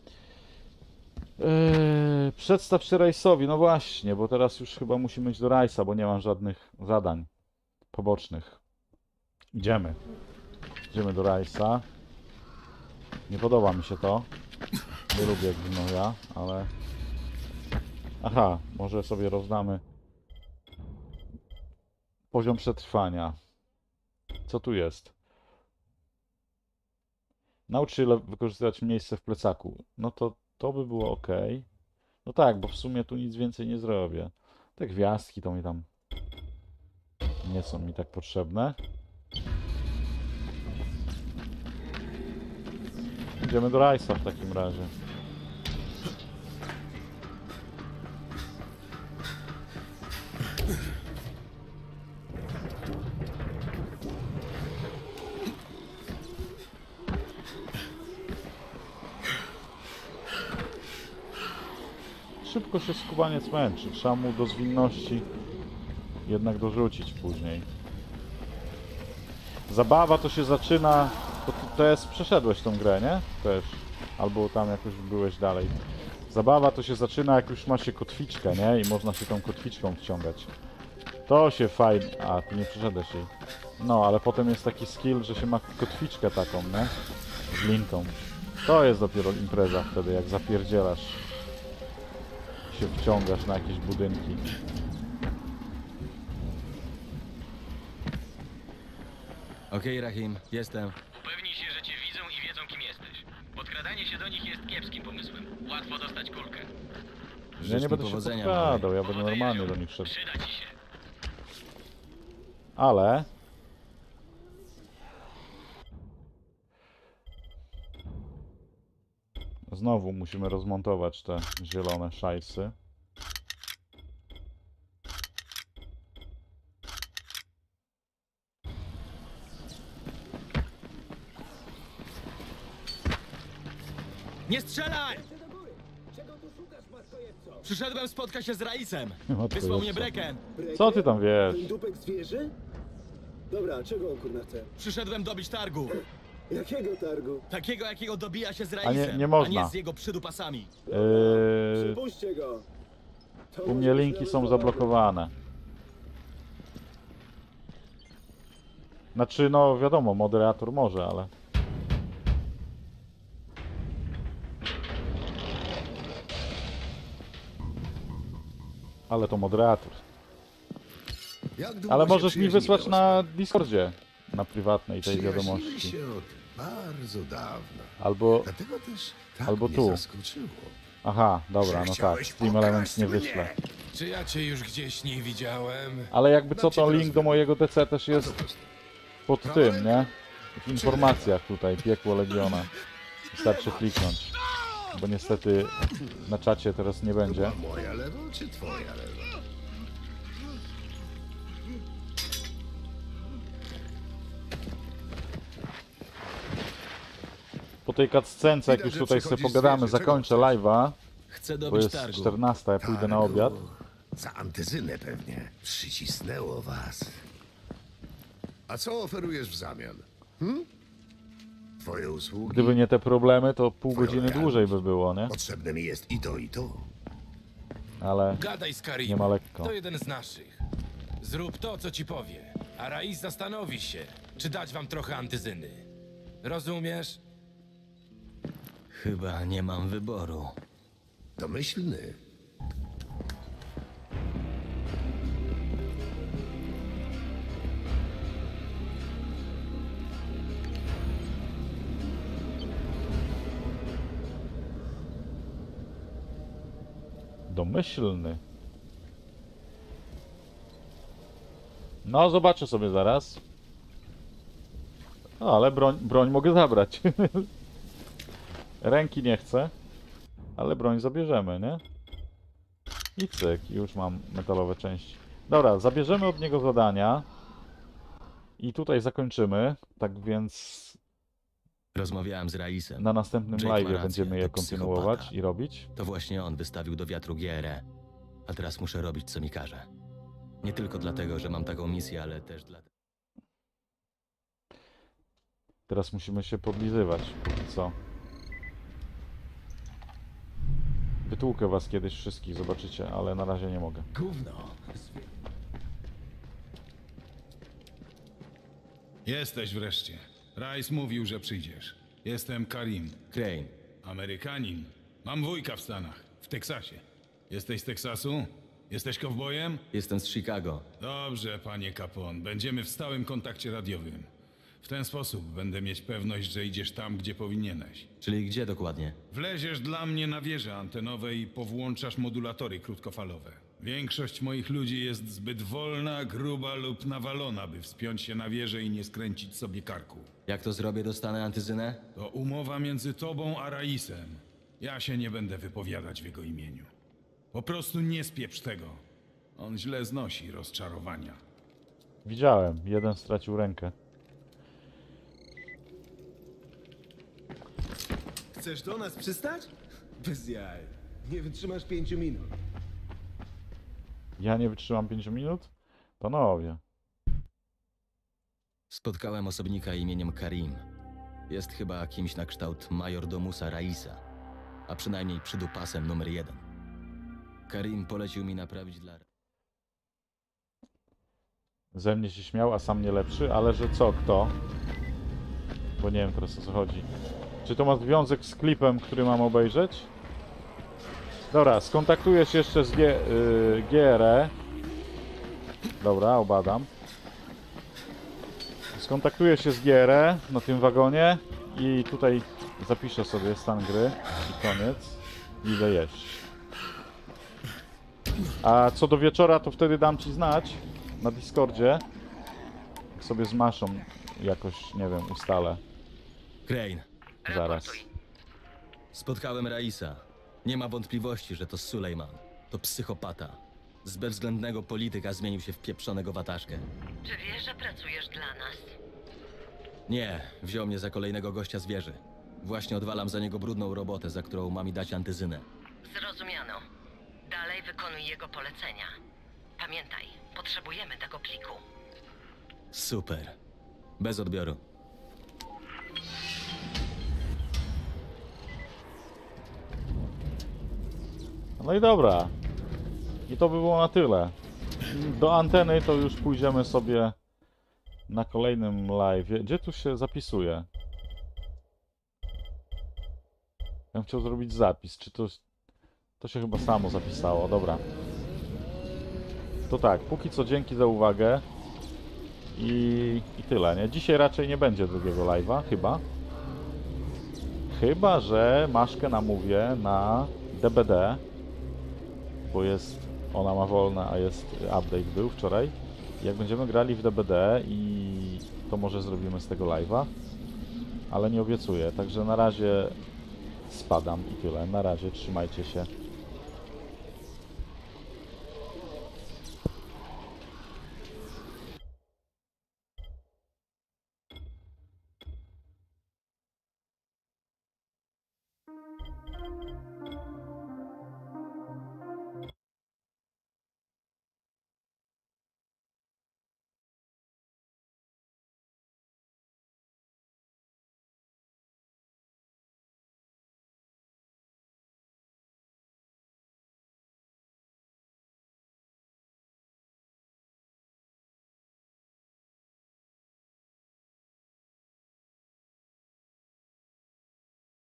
Yy, przedstaw się Rajsowi. No właśnie, bo teraz już chyba musimy iść do Rajsa, bo nie mam żadnych zadań pobocznych. Idziemy. Idziemy do Rajsa. Nie podoba mi się to. Nie lubię gnoja, ale... Aha, może sobie rozdamy poziom przetrwania. Co tu jest? Naucz się wykorzystywać miejsce w plecaku. No to to by było ok. No tak, bo w sumie tu nic więcej nie zrobię. Te gwiazdki to mi tam nie są mi tak potrzebne. Idziemy do Rajsa w takim razie. Szybko się skubaniec męczy. Trzeba mu do zwinności jednak dorzucić później. Zabawa to się zaczyna... To, to jest... Przeszedłeś tą grę, nie? Też. Albo tam jakoś byłeś dalej. Zabawa to się zaczyna, jak już ma się kotwiczkę, nie? I można się tą kotwiczką wciągać. To się fajnie... A, tu nie przeszedłeś jej. No, ale potem jest taki skill, że się ma kotwiczkę taką, nie? Z linką. To jest dopiero impreza wtedy, jak zapierdzielasz. Się wciągasz na jakieś budynki. Okej, Rahim, jestem. Upewnij się, że cię widzą i wiedzą, kim jesteś. Podkradanie się do nich jest kiepskim pomysłem. Łatwo dostać kulkę. Ja nie będę się podkradał, ja będę normalnie do nich szedł. Przyda ci się. Ale... Znowu musimy rozmontować te zielone szajsy. Nie strzelaj! Przyszedłem spotkać się z Raisem. Wysłał mnie Brecken. Co ty tam wiesz? Ten dupek zwierzy? Dobra, czego on kurna chce? Przyszedłem dobić targu. Jakiego targu? Takiego, jakiego dobija się z A Raisem, nie, nie można. a nie z jego przydupasami. Yy... Przypuśćcie go. To U mnie linki są zablokowane. Znaczy, no wiadomo, moderator może, ale... Ale to moderator. Ale możesz mi wysłać na Discordzie, na prywatnej tej wiadomości. się od bardzo dawna. Albo, Dlatego też tak albo mnie tu. zaskoczyło. Aha, dobra, no tak, chciałeś Steam Elements pokraść nie mnie. wyślę. Czy ja cię już gdzieś nie widziałem? Ale jakby co, Dam ci to to link do mojego D C też jest pod tym, nie? W informacjach tutaj, Piekło Legiona. Wystarczy kliknąć. Bo niestety na czacie teraz nie będzie. Moja lewa czy twoja lewa? Po tej cutscence, jak Widać, już że tutaj sobie przychodzisz pogadamy, zwierzę. Czego zakończę chcesz? live'a. Chcę Bo dobić jest targu. czternasta, ja pójdę na obiad. Za antyzynę pewnie. Przycisnęło was. A co oferujesz w zamian? Hm? Twoje usługi? Gdyby nie te problemy, to pół Twoja godziny lojalność. dłużej by było, nie? Potrzebne mi jest i to, i to. Ale Gadaj z Karimem. nie ma lekko. To jeden z naszych. Zrób to, co ci powie. A Rais zastanowi się, czy dać wam trochę antyzyny. Rozumiesz? Chyba nie mam wyboru. Domyślny. Domyślny. No, zobaczę sobie zaraz. No, ale broń, broń mogę zabrać. Ręki nie chcę, ale broń zabierzemy, nie? I cyk, już mam metalowe części. Dobra, zabierzemy od niego zadania. I tutaj zakończymy. Tak więc Rozmawiałem z Raisem. Na następnym Jake ma live rację, będziemy je to kontynuować psychopata. i robić. To właśnie on wystawił do wiatru G R E. A teraz muszę robić, co mi każe. Nie tylko dlatego, że mam taką misję, ale też dlatego... Teraz musimy się podlizywać, póki co. Wytłukę was kiedyś wszystkich, zobaczycie, ale na razie nie mogę. Gówno. Jesteś wreszcie. Rice mówił, że przyjdziesz. Jestem Karim. Crane. Amerykanin. Mam wujka w Stanach, w Teksasie. Jesteś z Teksasu? Jesteś kowbojem? Jestem z Chicago. Dobrze, panie Capone. Będziemy w stałym kontakcie radiowym. W ten sposób będę mieć pewność, że idziesz tam, gdzie powinieneś. Czyli gdzie dokładnie? Wleziesz dla mnie na wieże antenowe i powłączasz modulatory krótkofalowe. Większość moich ludzi jest zbyt wolna, gruba lub nawalona, by wspiąć się na wieżę i nie skręcić sobie karku. Jak to zrobię, dostanę antyzynę? To umowa między tobą a Raisem. Ja się nie będę wypowiadać w jego imieniu. Po prostu nie spieprz tego. On źle znosi rozczarowania. Widziałem, jeden stracił rękę. Chcesz do nas przystać? Bez jaj. Nie wytrzymasz pięciu minut. Ja nie wytrzymam pięciu minut? Panowie. Spotkałem osobnika imieniem Karim. Jest chyba kimś na kształt majordomusa Raisa, a przynajmniej przydupasem numer jeden. Karim polecił mi naprawić dla... Ze mnie się śmiał, a sam nie lepszy, ale że co, kto? Bo nie wiem teraz, o co chodzi. Czy to ma związek z klipem, który mam obejrzeć? Dobra, skontaktuję się jeszcze z G, yy, G R E. Dobra, obadam. Skontaktuję się z G R E na tym wagonie i tutaj zapiszę sobie stan gry i koniec. I idę jeść. A co do wieczora, to wtedy dam ci znać na Discordzie. Jak sobie z Maszą jakoś, nie wiem, ustalę. Crane. Zaraz. Spotkałem Raisa. Nie ma wątpliwości, że to Sulejman. To psychopata. Z bezwzględnego polityka zmienił się w pieprzonego wataszkę. Czy wiesz, że pracujesz dla nas? Nie, wziął mnie za kolejnego gościa z wieży. Właśnie odwalam za niego brudną robotę, za którą ma mi dać antyzynę. Zrozumiano. Dalej wykonuj jego polecenia. Pamiętaj, potrzebujemy tego pliku. Super. Bez odbioru. No i dobra. I to by było na tyle. Do anteny to już pójdziemy sobie na kolejnym live. Gdzie tu się zapisuje? Ja bym chciał zrobić zapis. Czy to... To się chyba samo zapisało. Dobra. To tak, póki co dzięki za uwagę. I, i tyle, nie? Dzisiaj raczej nie będzie drugiego live'a, chyba. Chyba, że Maszkę namówię na D B D. Bo jest... Ona ma wolne, a jest... Update był wczoraj. Jak będziemy grali w D B D i... To może zrobimy z tego live'a. Ale nie obiecuję, także na razie... Spadam i tyle. Na razie, trzymajcie się.